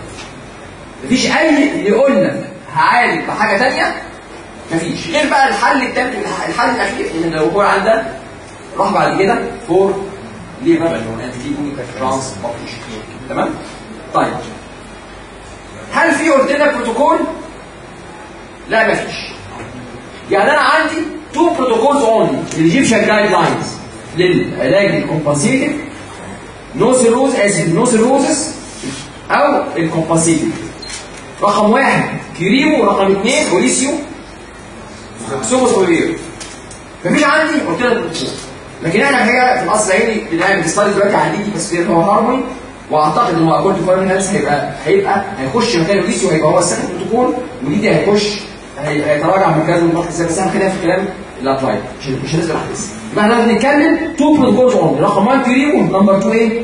مفيش اي اللي يقول لك هعالج بحاجه ثانيه، مفيش غير بقى الحل الثاني الحل الاخير ان لو هو عندك راح بعد كده فور ليفر اند كيدني ترانسبلانتيشن. تمام؟ طيب هل في اولترناتيف بروتوكول؟ لا مفيش. يعني انا عندي تو بروتوكولز اونلي الايجيبشن جايد لاينز للعلاج الكومبنسيتد نو سيروز اسف نو سيروزس او الكومبنسيتد. رقم واحد كريمو، رقم اثنين اوليسيو سوبوستورير. مفيش عندي اولترناتيف بروتوكول. لكن احنا الحقيقه في الاصل عيني بنعمل ستادي دلوقتي على دي بس هو هارموني، واعتقد ان هو اكورد فارمين هيلث هيبقى هيبقى هيخش مكان اوليسيو هيبقى هو السكند بروتوكول، ودي هيخش هيتراجع من كذا نقطه ازاي. بس احنا خلينا في الكلام الابلايد مش هنزل احداث. يبقى احنا بنتكلم تو بروتوكولز اونلي، رقم واحد كريمو، نمبر اثنين ايه؟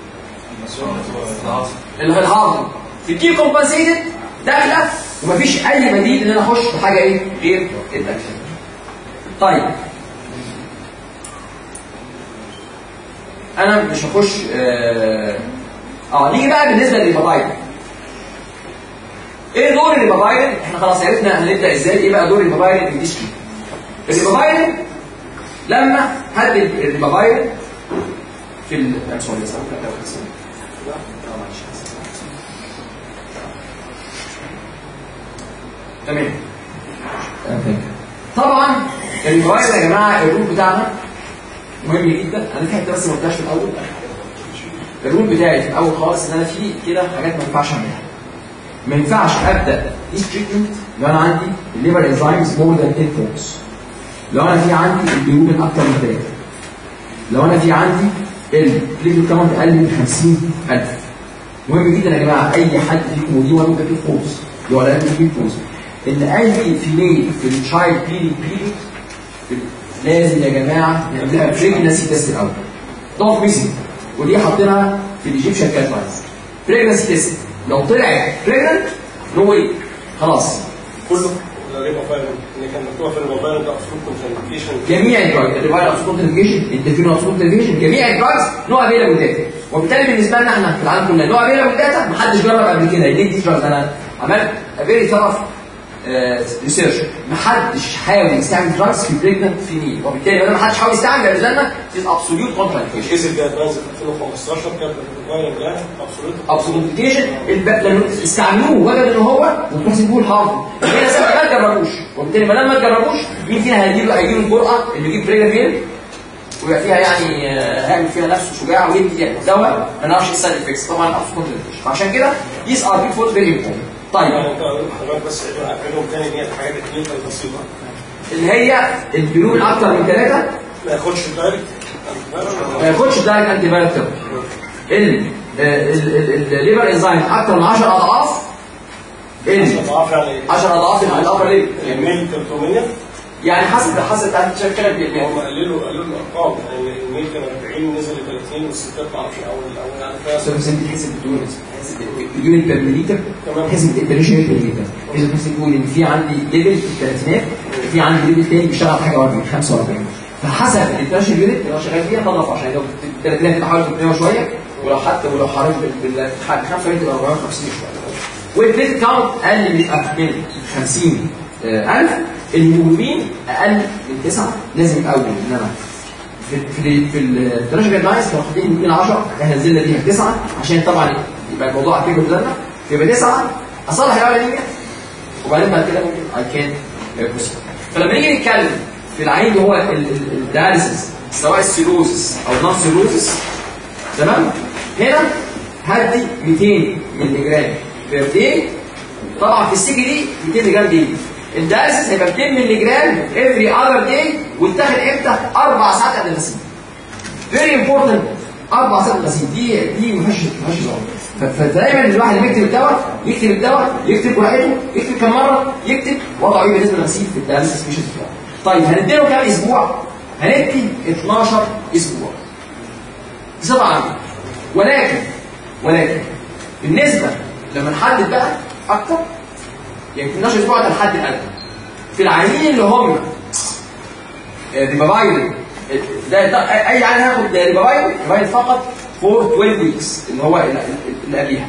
الهارموني. في الدي كومبنسيتد داخله ومفيش اي بديل ان انا اخش بحاجه ايه غير الداخله. طيب انا مش هخش اه, آه نيجي بقى بالنسبه للريبابايرن. ايه دور الريبابايرن؟ احنا خلاص عرفنا هنبدا ازاي. ايه بقى دور الريبابايرن في الديسكي؟ الريبابايرن لما هدي الريبابايرن في ال سوري. تمام. طبعا الفوائد يا جماعه الرول بتاعنا مهم جدا. انا في حته بس ما قلتهاش في الاول. الرول بتاعي في الاول خالص ان انا في كده حاجات ما ينفعش اعملها. ما ينفعش ابدا دي تريتمنت لو انا عندي الليفر انزيمز مور ذان عشرة فولز. لو انا في عندي البيوبين اكتر من ثلاثه. لو انا في عندي البليتلت كاونت اقل من خمسين ألف. مهم جدا يا جماعه اي حد فيكم ودي وانا ممكن فولز لو انا في فولز ان اي فيميل في التشايلد بيريد بيريد لازم يا جماعه نعملها بريجنسي تيست الاول. دونت ميسنج ودي حاطينها في الايجيبشن كاتلايز. بريجنسي تيست لو طلعت بريجننت نو واي خلاص كله اللي كان مكتوب في الموبايل ده ابسولوت كونتريبيوشن. جميع الدراجز الريفايل ابسولوت كونتريبيوشن الديفينو ابسولوت كونتريبيوشن جميع الدراجز نو افيلابل داتا. وبالتالي بالنسبه لنا احنا في العالم كله نو افيلابل داتا محدش جرب قبل كده يديك دي دراجز. انا عملت افيري طرف ريسيرش محدش حاول يستعمل دراجز في بريجننت فيميل. وبالتالي لما محدش حاول يستعمل بالنسبه لنا في ابسولوت كونتريبيوشن. ايزي جايد لاينز في ألفين وخمستاشر كانت الريفايل ده ابسولوت ابسولوت كونتريبيوشن استعملوه وجدوا ان هو وتحسبوه الحرف. في ناس ما جربوش وبالتالي ما لما تجربوش مين فينا هيجيله هيجيله الجرأه اللي يجيب بريجننت فين ويبقى فيها يعني هيعمل فيها نفسه شجاع ويدي دواء ما نعرفش السايد افكتس. طبعا ابسولوت كونتريبيوشن. فعشان كده these are big four very important. طيب حضرتك بس اعملهم تاني ان هي الحاجات الكلينيكال البسيطه اللي هي البيوبين اكتر من ثلاثه ما ياخدش دايركت ما ياخدش دايركت انتي بايوتيك. الليفر انزيم اكتر من عشر اضعاف اضعاف يعني عشر اضعاف الابر ليفر الميل ثلاثمية يعني حسب حسب انت شايف كده بي- هم قللوا قللوا الارقام يعني الميل كان أربعين نزل ل ثلاثين والستات ما اعرفش اول الاول يعني فيها بس انت تحسب بالدول تحسب اليونت بير مليلتر تحسب الانترناشونال بير مليلتر. اذا كنت تقول ان في عندي ليفل في الثلاثينات في عندي ليفل ثاني بيشتغل على حاجه أربعين خمسة وأربعين فحسب الانترناشونال يونت اللي انا شغال فيها بضرب عشان لو الثلاثينات تحاول تقنعه شويه ولو حتى ولو حركت بالحاجه خمسة يبقى أربعمية وخمسين شويه. والبليت كاونت اقل من خمسين ألف. الهيموجلوبين اقل من تسعة. لازم الاول ان انا في في في الدرجه جايدلاينز كانوا حاطين مئتين وعشرة احنا نزلنا دي تسعة عشان طبعا يبقى الموضوع اكيد قدامنا يبقى تسعة اصلح الاول دي وبعدين بعد كده ممكن اي كان بروسيد. فلما نيجي نتكلم في العين اللي هو الدياليسيس سواء السيروزس او النون سيروزس تمام هنا هدي مئتين مللي جرام بير داي. طبعا في السي دي مئتين مللي جرام دي. الدياليسيس هيبقى مئتين مللي جرام افري اذر داي ويتاخد امتى؟ اربع ساعات قبل الغسيل. فيري امبورتنت اربع ساعات الغسيل دي دي ما فيهاش ما فيهاش ظلم. فدايما الواحد اللي بيكتب الدواء يكتب الدواء يكتب جرعته يكتب كم مره يكتب وضعه ايه بالنسبه للغسيل في الدياليسيس بيشنت بتاعه. طيب هنديله كام اسبوع؟ هندي اتناشر اسبوع. دي طبعا ولكن ولكن بالنسبه لما نحدد بقى اكتر يعني اتناشر اسبوع ده الحد الادنى. في العيانين اللي هم ريبابايل ده, ده اي عيان هياخد ريبابايل ريبابايل فقط فور اتناشر ويكس اللي هو اللي قبليها.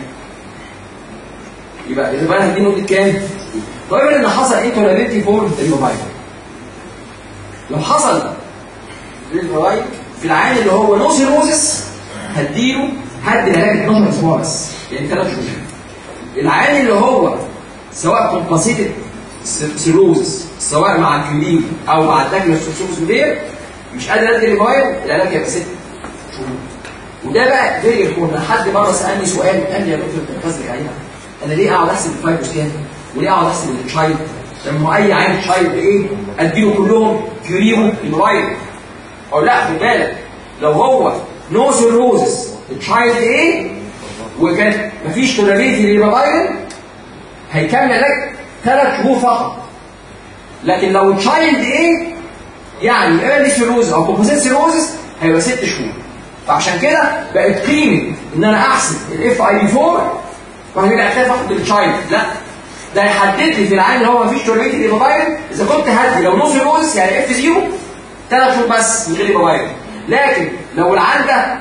يبقى الريبابايل هدي مده كام؟ طيب ان حصل انتولابيلتي فور ريبابايل. لو حصل ريبابايل في العيان اللي هو نو سيروزس هديله هدي العلاج اتناشر اسبوع بس يعني ثلاث شهور. العيان اللي هو سواء كومباسيتد سيروزس سواء مع الكلين او مع الداكلوستوكسوس ديت مش قادر ادي ريبايل العلاج هيبقى ست شهور. وده بقى فيري يكون حد مره سالني سؤال قال لي يا دكتور انت بتقصدك عليها انا ليه اقعد احسب الفايبروس كام وليه اقعد احسب التشايلد لما هو اي عين تشايلد ايه اديله كلهم كيوريهم ريبايل او لا خد بالك لو هو نو سيروزس التشايلد ايه وكان مفيش تولابيلتي للريبايل هيكمل لك ثلاث شهور فقط. لكن لو تشايلد ايه يعني ايرلي سيروز او كومبوزيت سيروزس هيبقى ست شهور. فعشان كده بقت قيمه ان انا احسب الاف اي بي أربعة وهي الاعتراف فقط بالتشايلد لا ده هيحدد لي في العين اللي هو مفيش تولابيلتي للريبايل اذا كنت هدي لو نو سيروزس يعني اف صفر ثلاث شهور بس من غير ريبايل. لكن لو العين ده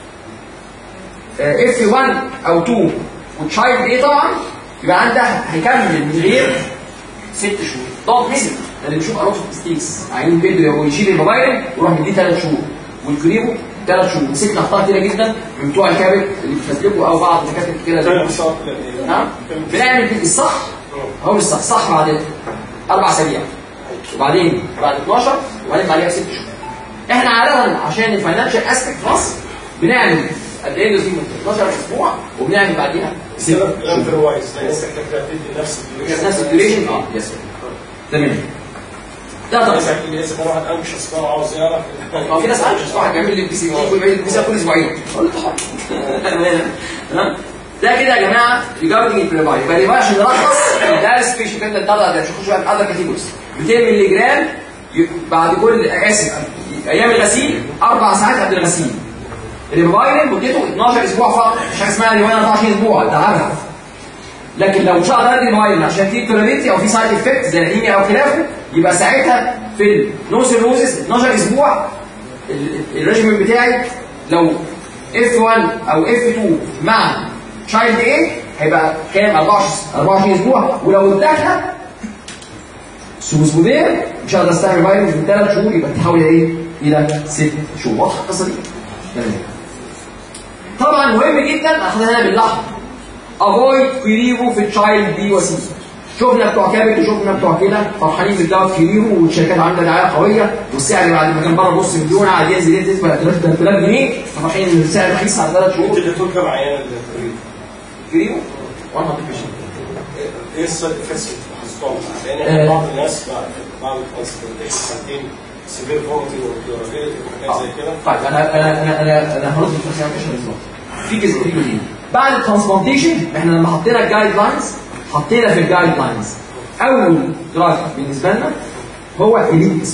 اف واحد او اتنين وتشايلد ايه طبعا يبقى عندها هيكمل من غير ست شهور. طب مثل اللي بنشوف اروح ستيكس عين بيدو يشيل الموبايل ويروح مديه ثلاث شهور والكريبو ثلاث شهور. مسكنا اخطاء كتيره جدا من بتوع الكابل اللي بتفسلكوا او بعض الدكاتره كده فعلا ها بنعمل الصح هو مش صح صح بعد اربع اسابيع وبعدين بعد اتناشر وبعدين بعديها ست شهور. احنا عاده عشان الفاينانشال اسبكت في مصر بنعمل قد ايه دي من اتناشر اسبوع وبنعمل بعديها ست شهور. انتروايز نفس الديوريشن نفس الديوريشن اه يس تمام. ده طبعا اذا كان واحد انكشس بقى وعاوز يعرف اه في ناس انكشس واحد بيعمل لي البي سي كل البي سي كل اسبوعين اقول له تمام. ده كده يا جماعه ريجاردنج البريفايد. يبقى يبقى عشان نلخص ده سبيشال انت تطلع ده تخش بقى في اذر كاتيجوريز ميتين مللي جرام بعد كل اسف ايام الغسيل اربع ساعات قبل الغسيل. الريفايرين مدته اتناشر اسبوع فقط مش حاجه اسمها ريفايرين اربعة وعشرين اسبوع ده عبث. لكن لو شهر ده ريفايرين عشان في توليريتي او في سايد افكت زي الانيميا او خلافه يبقى ساعتها في النوسيروزس اتناشر اسبوع الريجيمنت بتاعي لو اف واحد او اف اتنين مع تشايلد ايه هيبقى كام اربعة وعشرين اسبوع. ولو اداكها سوسبودير مش هقدر استعمل فيروس من ثلاث شهور يبقى تحول ايه الى ست شهور. واضحه القصه دي؟ تمام. طبعا مهم جدا احنا هنا باللحظه افويد كريمو في التشايلد بي وسي. شفنا بتوع كابت وشفنا بتوع كده فرحانين بالدواء كريمو والشركات عامله دعايه قويه والسعر بعد ما كان بره نص مليون قاعد ينزل ينزل ثلاثة آلاف جنيه فرحانين ان السعر رخيص على ثلاث شهور. انت اللي تركب عيان كريمو وانا ما بحبش ايه السايد افكتس اللي حصلت؟ لان بعض الناس بعد الكونسلتيشن سنتين سيفير فوميتنج وديورابيلتي وحاجات زي كده. طيب انا انا انا انا انا هرد في الكونسلتيشن بالظبط. في جزء في جزئين. بعد الترانسبلانتيشن احنا لما حطينا الجايد لاينز حطينا في الجايد لاينز اول دراج بالنسبه لنا هو اليميس.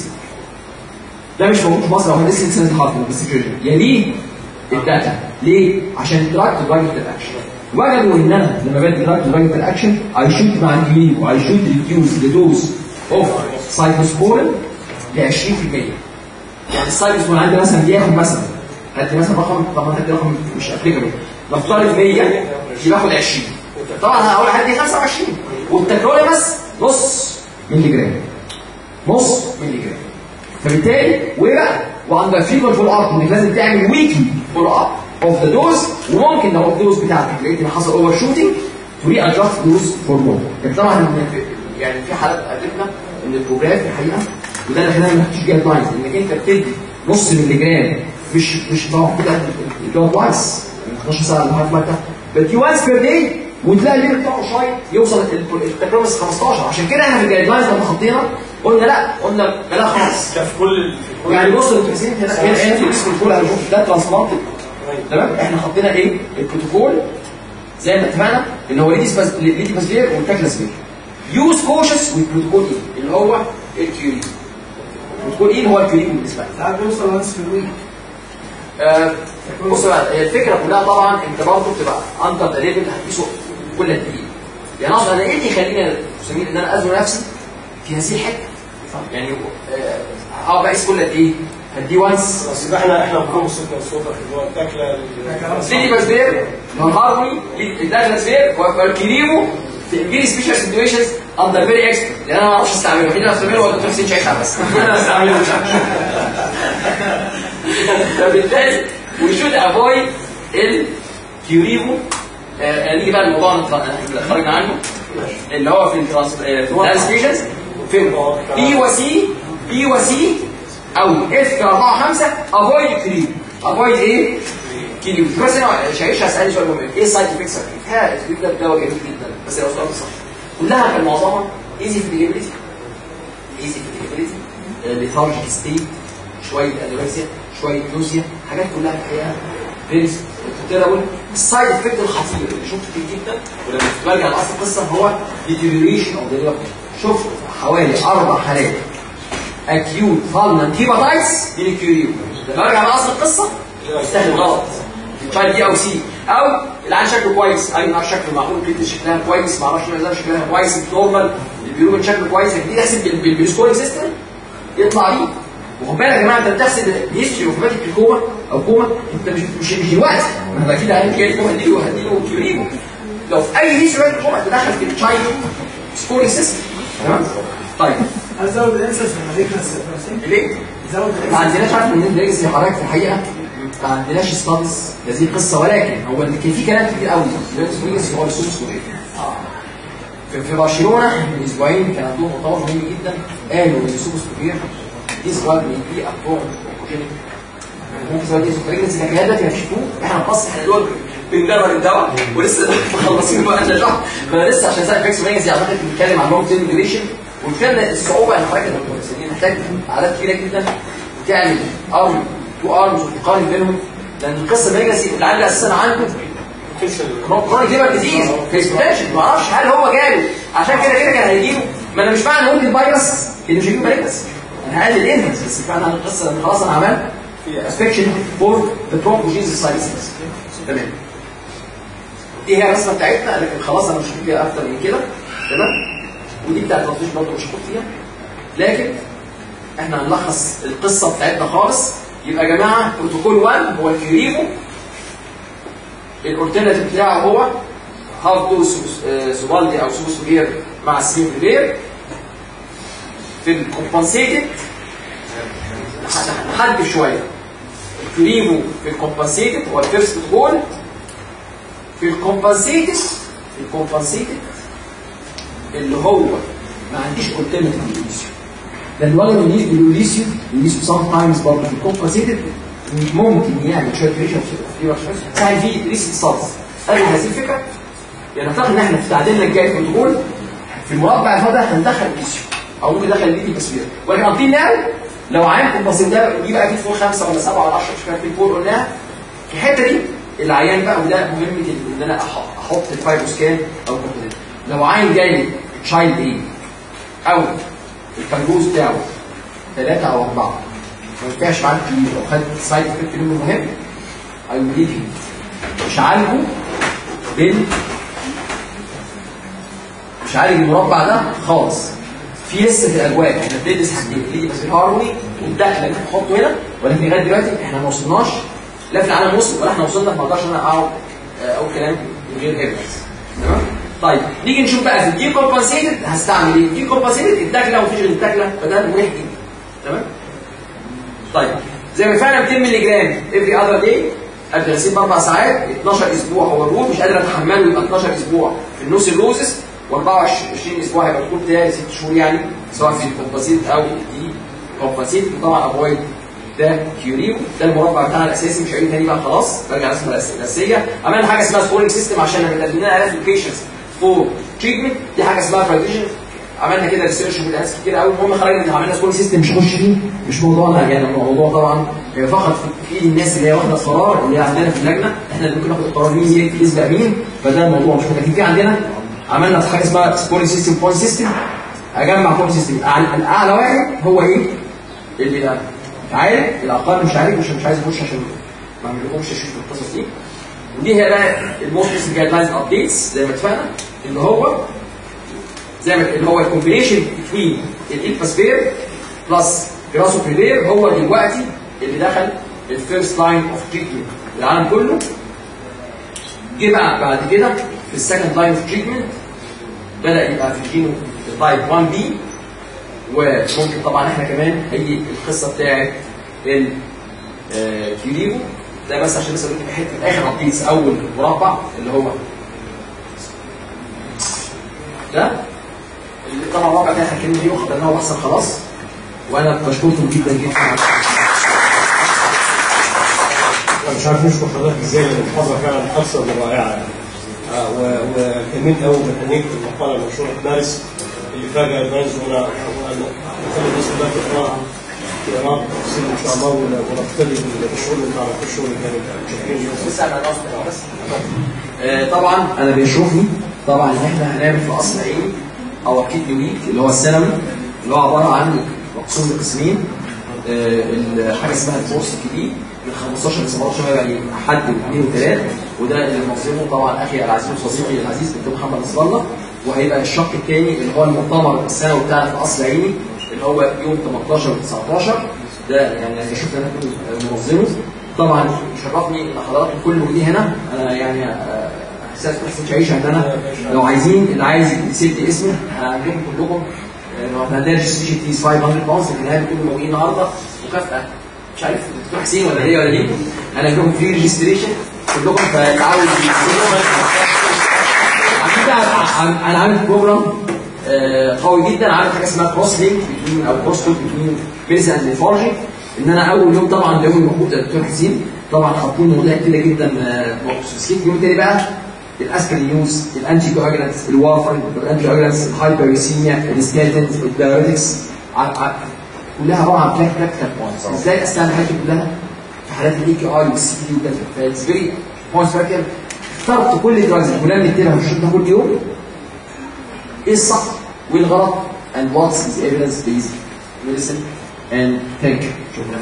ده مش موجود في مصر هو لسه لسه حاطه بس يليه الداتا. ليه؟ عشان الدراج دراج اكشن. وجدوا ان انا لما بدي دراج دراج اكشن اي شوت مع الجليد واي شوت ريديوس ذا دوز اوف سايكلوسبورين ل عشرين في المية. يعني السايكلوسبورين عندي مثلا بياخد مثلا هدي مثلا رقم طبعا هدي رقم مش ابليكابل نفترض مية ياخد عشرين. طبعا انا اقول هدي خمسة وعشرين والتكروليمس نص مللي جرام نص مللي جرام. فبالتالي وايه بقى؟ وعندك فيكون فول اب انك لازم تعمل ويكي فول اب اوف ذا دوز وممكن لو الدوز بتاعتك لقيت ان حصل اوفر شوتنج تري ادجست دوز فور مور. طبعا يعني في حالات قابلتنا ان البروجرام في الحقيقه وده اللي خلانا ما نحطش جايد لاينز انك انت بتدي نص مللي جرام مش مش طبعا كده اللي هو توايس اتناشر ساعه اللي هتبقى بدي وانس بير داي وتلاقي الليمت بتاعه شويه يوصل التكرمس خمستاشر. عشان كده احنا في الجايد لاينز لما حطينا قلنا لا قلنا لا خلاص ده في كل يعني بص البريزنت هنا هنا انت اسم الكول انا شفت ده ترانسبلانت تمام. احنا حطينا ايه البروتوكول زي ما اتفقنا اللي هو ليديس باس ليديس باسفير والتاكلاسفير. يوز كوشس والبروتوكول ايه اللي هو الكيوري. البروتوكول ايه اللي هو الكيوري بالنسبه لنا ساعات بيوصل وانس في الويك. آه بص بقى هي الفكره كلها طبعا انت برضه بتبقى اندر ذا ليفل هتقيسه كل قد ايه. يعني اقصد انا ايه اللي يخليني سمير ان انا ازن نفسي في هذه الحته يعني اه بقيس كل قد ايه؟ هدي وانس بس احنا احنا بنكون صوتنا وصوتك اللي هو التاكله ليدي باسفير هارمي التاكلاسفير والكريمو في فيري سبيشال سيتويشنز اندر فيري اكسبرت لان انا ما اعرفش استعمله. مين اللي استعمله هو الدكتور حسين شايخ بس انا استعمله فبالتالي وي شود افويد الكيوريمو. نيجي بقى الموضوع اللي خرجنا عنه اللي هو في الترانسليشنز في بي وسي بي وسي او اف اربعة خمسة افويد كريم افويد ايه؟ كريم. بس انا شايفش هسالني سؤال مهم ايه السايد افكتس؟ ها الكريم ده دواء جميل جدا بس لو سؤال صح كلها كان معظمها ايزي في الديليفري ايزي في الديليفري ليثارجيك ستيت شويه انوركسيا شويه نوزيا حاجات كلها الحقيقه فيري تيرابل. السايد افكت الخطير اللي شفته كتير جدا ولما برجع لاصل القصه هو ديتيريوريشن اوف ذا شفت حوالي اربع حالات اكيوت فالنت هيباتايتس من الكيوريو. لما ارجع لاصل القصه استخدم غلط التشايلد دي او سي او العيان شكله كويس اي نوع شكله معقول كده شكلها كويس ما اعرفش ما شكلها كويس نورمال البيروبين شكله كويس دي تحسب بالسكورينج سيستم يطلع بيه. وخد بالك يا جماعه انت بتحسب الهيستوري اوتوماتيك الكوما او كوما انت مش مش مش دلوقتي ما انا اكيد هدي كوما هدي له هدي له كيوريو لو في اي هيستوري كوما تدخل في التشايلد سكورينج سيستم تمام. طيب ازود الانسس لما ديكنس ليه؟ زود ما عندناش عارف ان الليجاسي حضرتك في الحقيقه ما عندناش ستادز هذه القصه ولكن هو اللي كان في كلام كتير قوي الليجاسي هو السوس في في برشلونه من اسبوعين كان عندهم مؤتمر مهم جدا، قالوا ان السوبوسكوبير از وان من بي ابروم اوكوجينيك ممكن تسوي سوبريجنس الحكايه دي هتشوفوه. احنا بنقص احنا دول بنجرب الدواء ولسه مخلصين بقى لنا شهر، فانا لسه عشان سايد افكتس ميجز اعتقد بنتكلم عن لونج تيرم ديوريشن، وكان الصعوبه ان حضرتك محتاج اعداد كتيره جدا تعمل ارم تو ارمز وتقارن بينهم، لان القصه ميجز اللي عنده اساسا عنده كرونيك ليفر ديزيز فيس بوتنشال، ما اعرفش هل هو جاله عشان كده كده كان هيجيله، ما انا مش معنى قلت الفيروس انه مش هيجيب مالجنس، انا هقلل الانهنس بس مش معنى عن القصه ان خلاص انا عملت اسبكشن فور ذا بروبوجينز سايتس. تمام، دي هي الرسمه بتاعتنا، لكن خلاص انا مش هحكي فيها اكتر من كده. تمام، ودي بتاعت التطبيق برضه مش هحط فيها، لكن احنا هنلخص القصه بتاعتنا خالص. يبقى يا جماعه بروتوكول واحد هو الكريمو، الالترناتيف بتاعه هو هاف دوز سوبالدي او سوبوسوجير مع السيمفلير. في الكومبنسيتد نحدد شويه، الكريمو في الكومبنسيتد هو الفيرست جول. في الكومبنسيتد في الكومبنسيتد اللي هو ما عنديش الترناتيف لليوسيو، لان ولا اليوليسيو اليوليسيو سام تايمز برضه في الكومبنسيتد ممكن يعمل شويه ريشن في ساعه في ريسك سالز. قالوا هذه الفكره يعني اعتقد ان احنا في تعديلنا الجاي في البروتوكول في المربع الفاضي هندخل اليوليسيو او ممكن ندخل الليدي تصوير، ولكن قاطين ناو لو عين كومبنسيتد ده دي بقى في فوق خمسه ولا سبعه ولا عشره مش فاكر في الفوق قلناها في الحته دي العيان بقى، وده مهم ان انا احط الفايبروسكان او كومبنسيتد. لو عين جاي تشايلد ايه او الفنجوز بتاعه ثلاثة أو أربعة ما ينفعش معاك كتير، لو خدت سايد افكت منه مهم هيوليه مش عالجه بال مش عالج المربع ده خالص. في لسه في الأجواء احنا بندرس حاجتين، اللي بس الهارموني والدخل اللي بنحطه هنا، ولكن لغاية دلوقتي احنا ما وصلناش لا في العالم وصل ولا احنا وصلنا، ما اقدرش انا اقعد اقول كلام من غير ايفيدنس. تمام؟ طيب نيجي نشوف بقى في الدي كومبنسيتد هستعمل ايه؟ الدي كومبنسيتد الدخله ومفيش غير الدخله، فده مريح جدا. تمام؟ طيب زي ما اتفقنا مئتين مللي جرام افري اذر داي قبل غسيل باربع ساعات، اتناشر اسبوع هو الرول، مش قادر اتحمله يبقى اتناشر اسبوع في النوس الروزس، واربعة وعشرين اسبوع هيبقى الكود بتاعي ست شهور يعني، سواء في الكومبنسيتد او الدي كومبنسيتد. طبعا افويد ده كيوريو، ده المربع بتاعنا الاساسي مش هيقول تاني بقى خلاص، برجع للرسمه الاساسيه. عملنا حاجه اسمها سكورنج سيستم عشان نقدر لنا الاف البيشنتس فور تريتمنت، دي حاجه اسمها فايتيشن، عملنا كده ريسيرش من ناس كتير قوي. المهم خرجنا ان عملنا سكورنج سيستم مش هخش فيه، مش موضوعنا يعني، الموضوع طبعا فقط في ايد الناس اللي هي واخده قرار اللي هي عندنا في اللجنه، احنا اللي ممكن ناخد القرار مين يسبق مين، فده الموضوع مش مهم. لكن في عندنا عملنا حاجه اسمها سكورنج سيستم بوينت سيستم، اجمع بوينت سيستم الاعلى واحد هو ايه اللي ده عارف، الاقل مش عارف، مش مش عايز اخش عشان ما اعملكمش تشوف القصص دي. ودي هي بقى الموست ريسنت جايد لاينز ابديتس زي ما اتفقنا، اللي هو زي ما اللي هو الكومبينيشن بين الانفاسفير بلس جراسوبريفير هو دلوقتي اللي دخل الفيرست لاين اوف تريتمنت العالم كله. جه بقى بعد كده في السكند لاين اوف تريتمنت بدا يبقى في الجينو تايب واحد بي، وممكن طبعا احنا كمان هيجي القصه بتاعت الكيوريو ده، بس عشان بس اقول لك حته اخر ابديتس. اول مربع اللي هو ده اللي طبعا المربع ده احنا كنا فيه وخدناه واحسن خلاص، وانا بشكركم جدا جدا. مش عارف نشكر حضرتك ازاي، المحاضره فعلا اكثر من رائعه يعني. آه وكملت قوي بهنيك المقاله المشهوره في مارس اللي فاجأ البنز، وانا نخلي الناس كلها تقراها يا رب تفصيل ان شاء الله، ونقتدي بالشغل اللي بتاع الشغل اللي كان شاكرين بس. طبعا انا بيشرفني طبعا ان احنا هنعمل في قصر عيني او اكيد ويك اللي هو السنوي، اللي هو عباره عن مقسوم لقسمين، حاجه اسمها الكورس الجديد من خمستاشر ل سبعتاشر يعني حد واثنين وثلاث، وده اللي منظمه طبعا اخي العزيز وصديقي العزيز دكتور محمد نصر الله. وهيبقى الشق الثاني اللي هو المؤتمر السنوي بتاعنا في قصر عيني اللي هو يوم تمنتاشر و تسعتاشر، ده يعني انا شفت انا كنت منظمه. طبعا شرفني ان حضراتكم كل موجودين هنا، انا يعني احساس احساس عيش ان انا لو عايزين اللي عايز يسيب اسمه هنجيبكم كلكم، لو احنا عندنا ريجستريشن فيز خمسمية باوند، لكن هي كل موجودين النهارده مكافاه مش عارف دكتور حسين ولا هي ولا مين، انا هجيبكم فري ريجستريشن كلكم، فتعالوا بقى انا عامل بروجرام قوي جدا، عامل حاجه اسمها كروس لينك او كروس توك بين ميديسن اند نيفرولوجي. ان انا اول يوم طبعا ده يوم المفروض الدكتور حسين طبعا حاطين مواضيع كتيره جدا سبيسيفيك. اليوم التاني بقى الاسبرين يوز، الانتي كواجولانتس، الوارفرين، الانتي كواجولانتس، الهايبريسيميا، الستاتينز، الدايوريتكس، كلها عباره عن براكتيكال بوينتس. ازاي استعمل الحاجات دي كلها في حالات الاي كي اي والسي دي وكده. فاتس فيري بوينتس فاكر. اخترت كل الدراجز اللي كلنا بنكتبها ونشوفها كل يوم ايه الصح وايه الغلط and what is evidence based medicine and thank you. شكرا.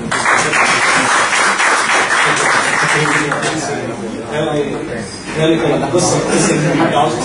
ذلك القصه قصه حاجه عاوز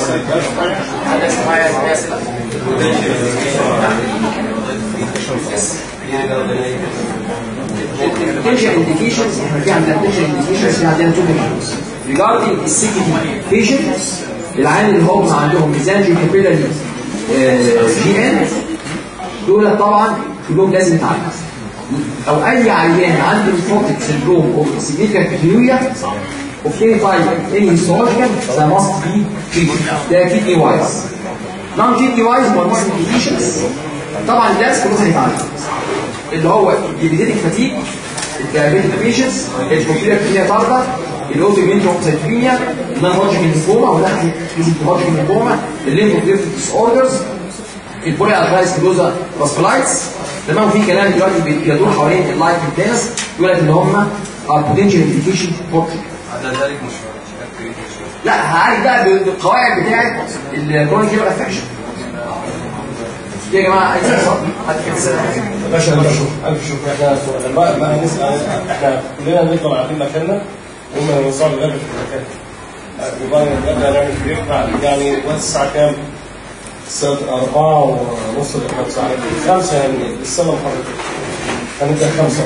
potential indications. احنا في عندنا potential indications، في عندنا two indications regarding السيكتي patients. العيان اللي هم عندهم ميزانجيو كابيلاري جي ان دول طبعا كلهم لازم يتعالجوا. او اي عيان عنده نيفروتيك سيندروم او سيجنيفيكانت كليوريا اوف اي تايب اني هيستولوجيكال ذا ماست بي تريتد. ده كيدني وايز. نون كيدني وايز مالتيبل انديكيشنز طبعا الناس كلهم هيتعالجوا، اللي هو الديابيتيك فاتيج، الديابيتيك بيشنتس، البوبيلار كلينيا تاردا، الاوتو مين توكسيتيميا، النون هوجكن ليمفوما وده هوجكن ليمفوما، الليمفوبليتيك ديس اوردرز، البولي ارثرايتس كلوزا فاسكولايتس. تمام. في كلام دلوقتي بيدور حوالين اللايف مينتيننس يقول لك ان هم ار بوتنشال انديكيشن فور ده ذلك مش لا هعالج بقى بالقواعد بتاعت الكرونيك ليفر افكشن. يا جماعه عايزين باشا الف شكر الف شكر. احنا لما ما نسال احنا كلنا نفضل عارفين مكاننا وهم يوصلوا لغايه المكان. وبعد ما نعمل بريك يعني وقت الساعه كام؟ الساعه أربعة ونص لغايه الساعه خمسة يعني السنه محركه. هنبدا خمسة.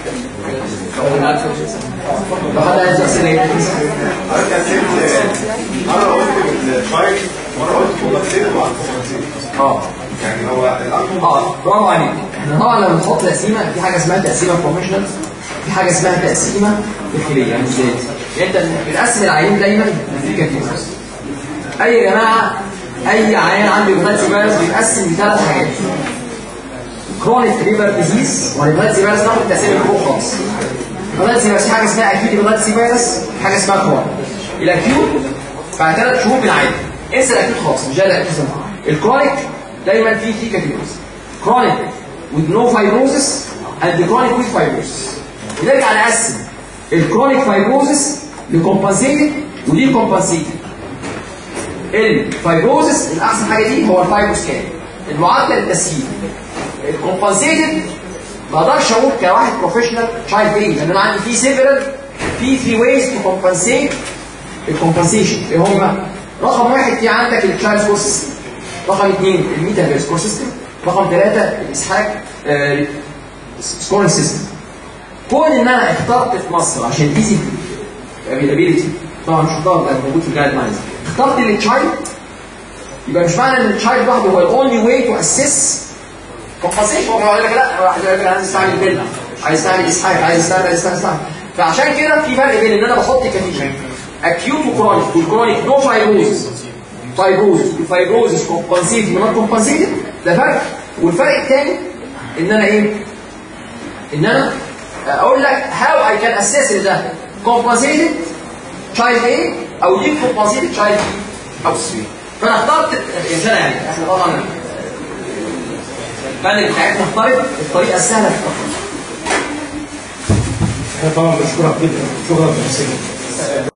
لو حد عايز اسئله انا كنت مره قلت بالفايت مره قلت كومبنسيت مع الكومبنسيت. اه يعني هو الالكم اه برافو عليك. احنا طبعا لما بنحط تقسيمه في حاجه اسمها تقسيمه بروفيشنال، في حاجه اسمها تقسيمه داخليه. يعني ازاي؟ يعني انت بتقسم العيان دايما في كاتيجوريز. اي يا جماعه اي عيان عنده هيباتيتس فيروس بيتقسم لثلاث حاجات: كرونيك ليفر ديزيز، وهيباتيتس فيروس ناخد التقسيمه اللي فوق خالص. هيباتيتس فيروس في حاجه اسمها اكيوت هيباتيتس فيروس، حاجه اسمها كرونيك. الاكيوت بعد ثلاث شهور بنعالج. انسى الاكيوت خالص، مش ده الاكيوت. الكرونيك دايما في في كاتيجوريز: كرونيك with no fibrosis and chronic with fibrosis. ونرجع نقسم الكرونيك فايبروزس لكومبنسيتد ودي كومبنسيتد. الفايبروزس الاحسن حاجه دي هو الفايبروسكان، المعدل التسهيل. الكومبنسيتد ما اقدرش اقول كواحد بروفيشنال تشايلد ايه، لان انا عندي في سيفرال في ثري ويز تو كومبنسيت الكومبنسيشن. ايه هم؟ رقم واحد في عندك التشايلد سكور سيستم، رقم اثنين الميتا سكور سيستم، رقم ثلاثه الاسحاق آه سكورنج سيستم. كون ان انا اخترت في مصر عشان ايزي افيلابيلتي، طبعا مش اختار ده موجود في الجايد لاينز، اخترت التشايلد، يبقى مش معنى ان التشايلد لوحده هو الاونلي واي تو اسيس كومبنسيشن. هو يقول لك لا، واحد يقول لك عايز استعمل بيلا، عايز استعمل اسحاق، عايز استعمل استعمل استعمل. فعشان كده في فرق بين ان انا بحط كاتيجوري اكيوت وكرونيك. والكرونيك نو فايبروز فايبروز الفايبروز كومبنسيت من كومبنسيت، ده فرق. والفرق الثاني ان انا ايه؟ ان انا اقول لك هاو اي كان اسيس ده كومبنسيتد تشايلد ايه او دي كومبنسيتد تشايلد او سي. فانا اخترت يعني يعني احنا طبعا البانل بتاعتنا اختارت الطريقه السهله في التطبيق. احنا طبعا بنشكرك جدا. شكرا جزيلا.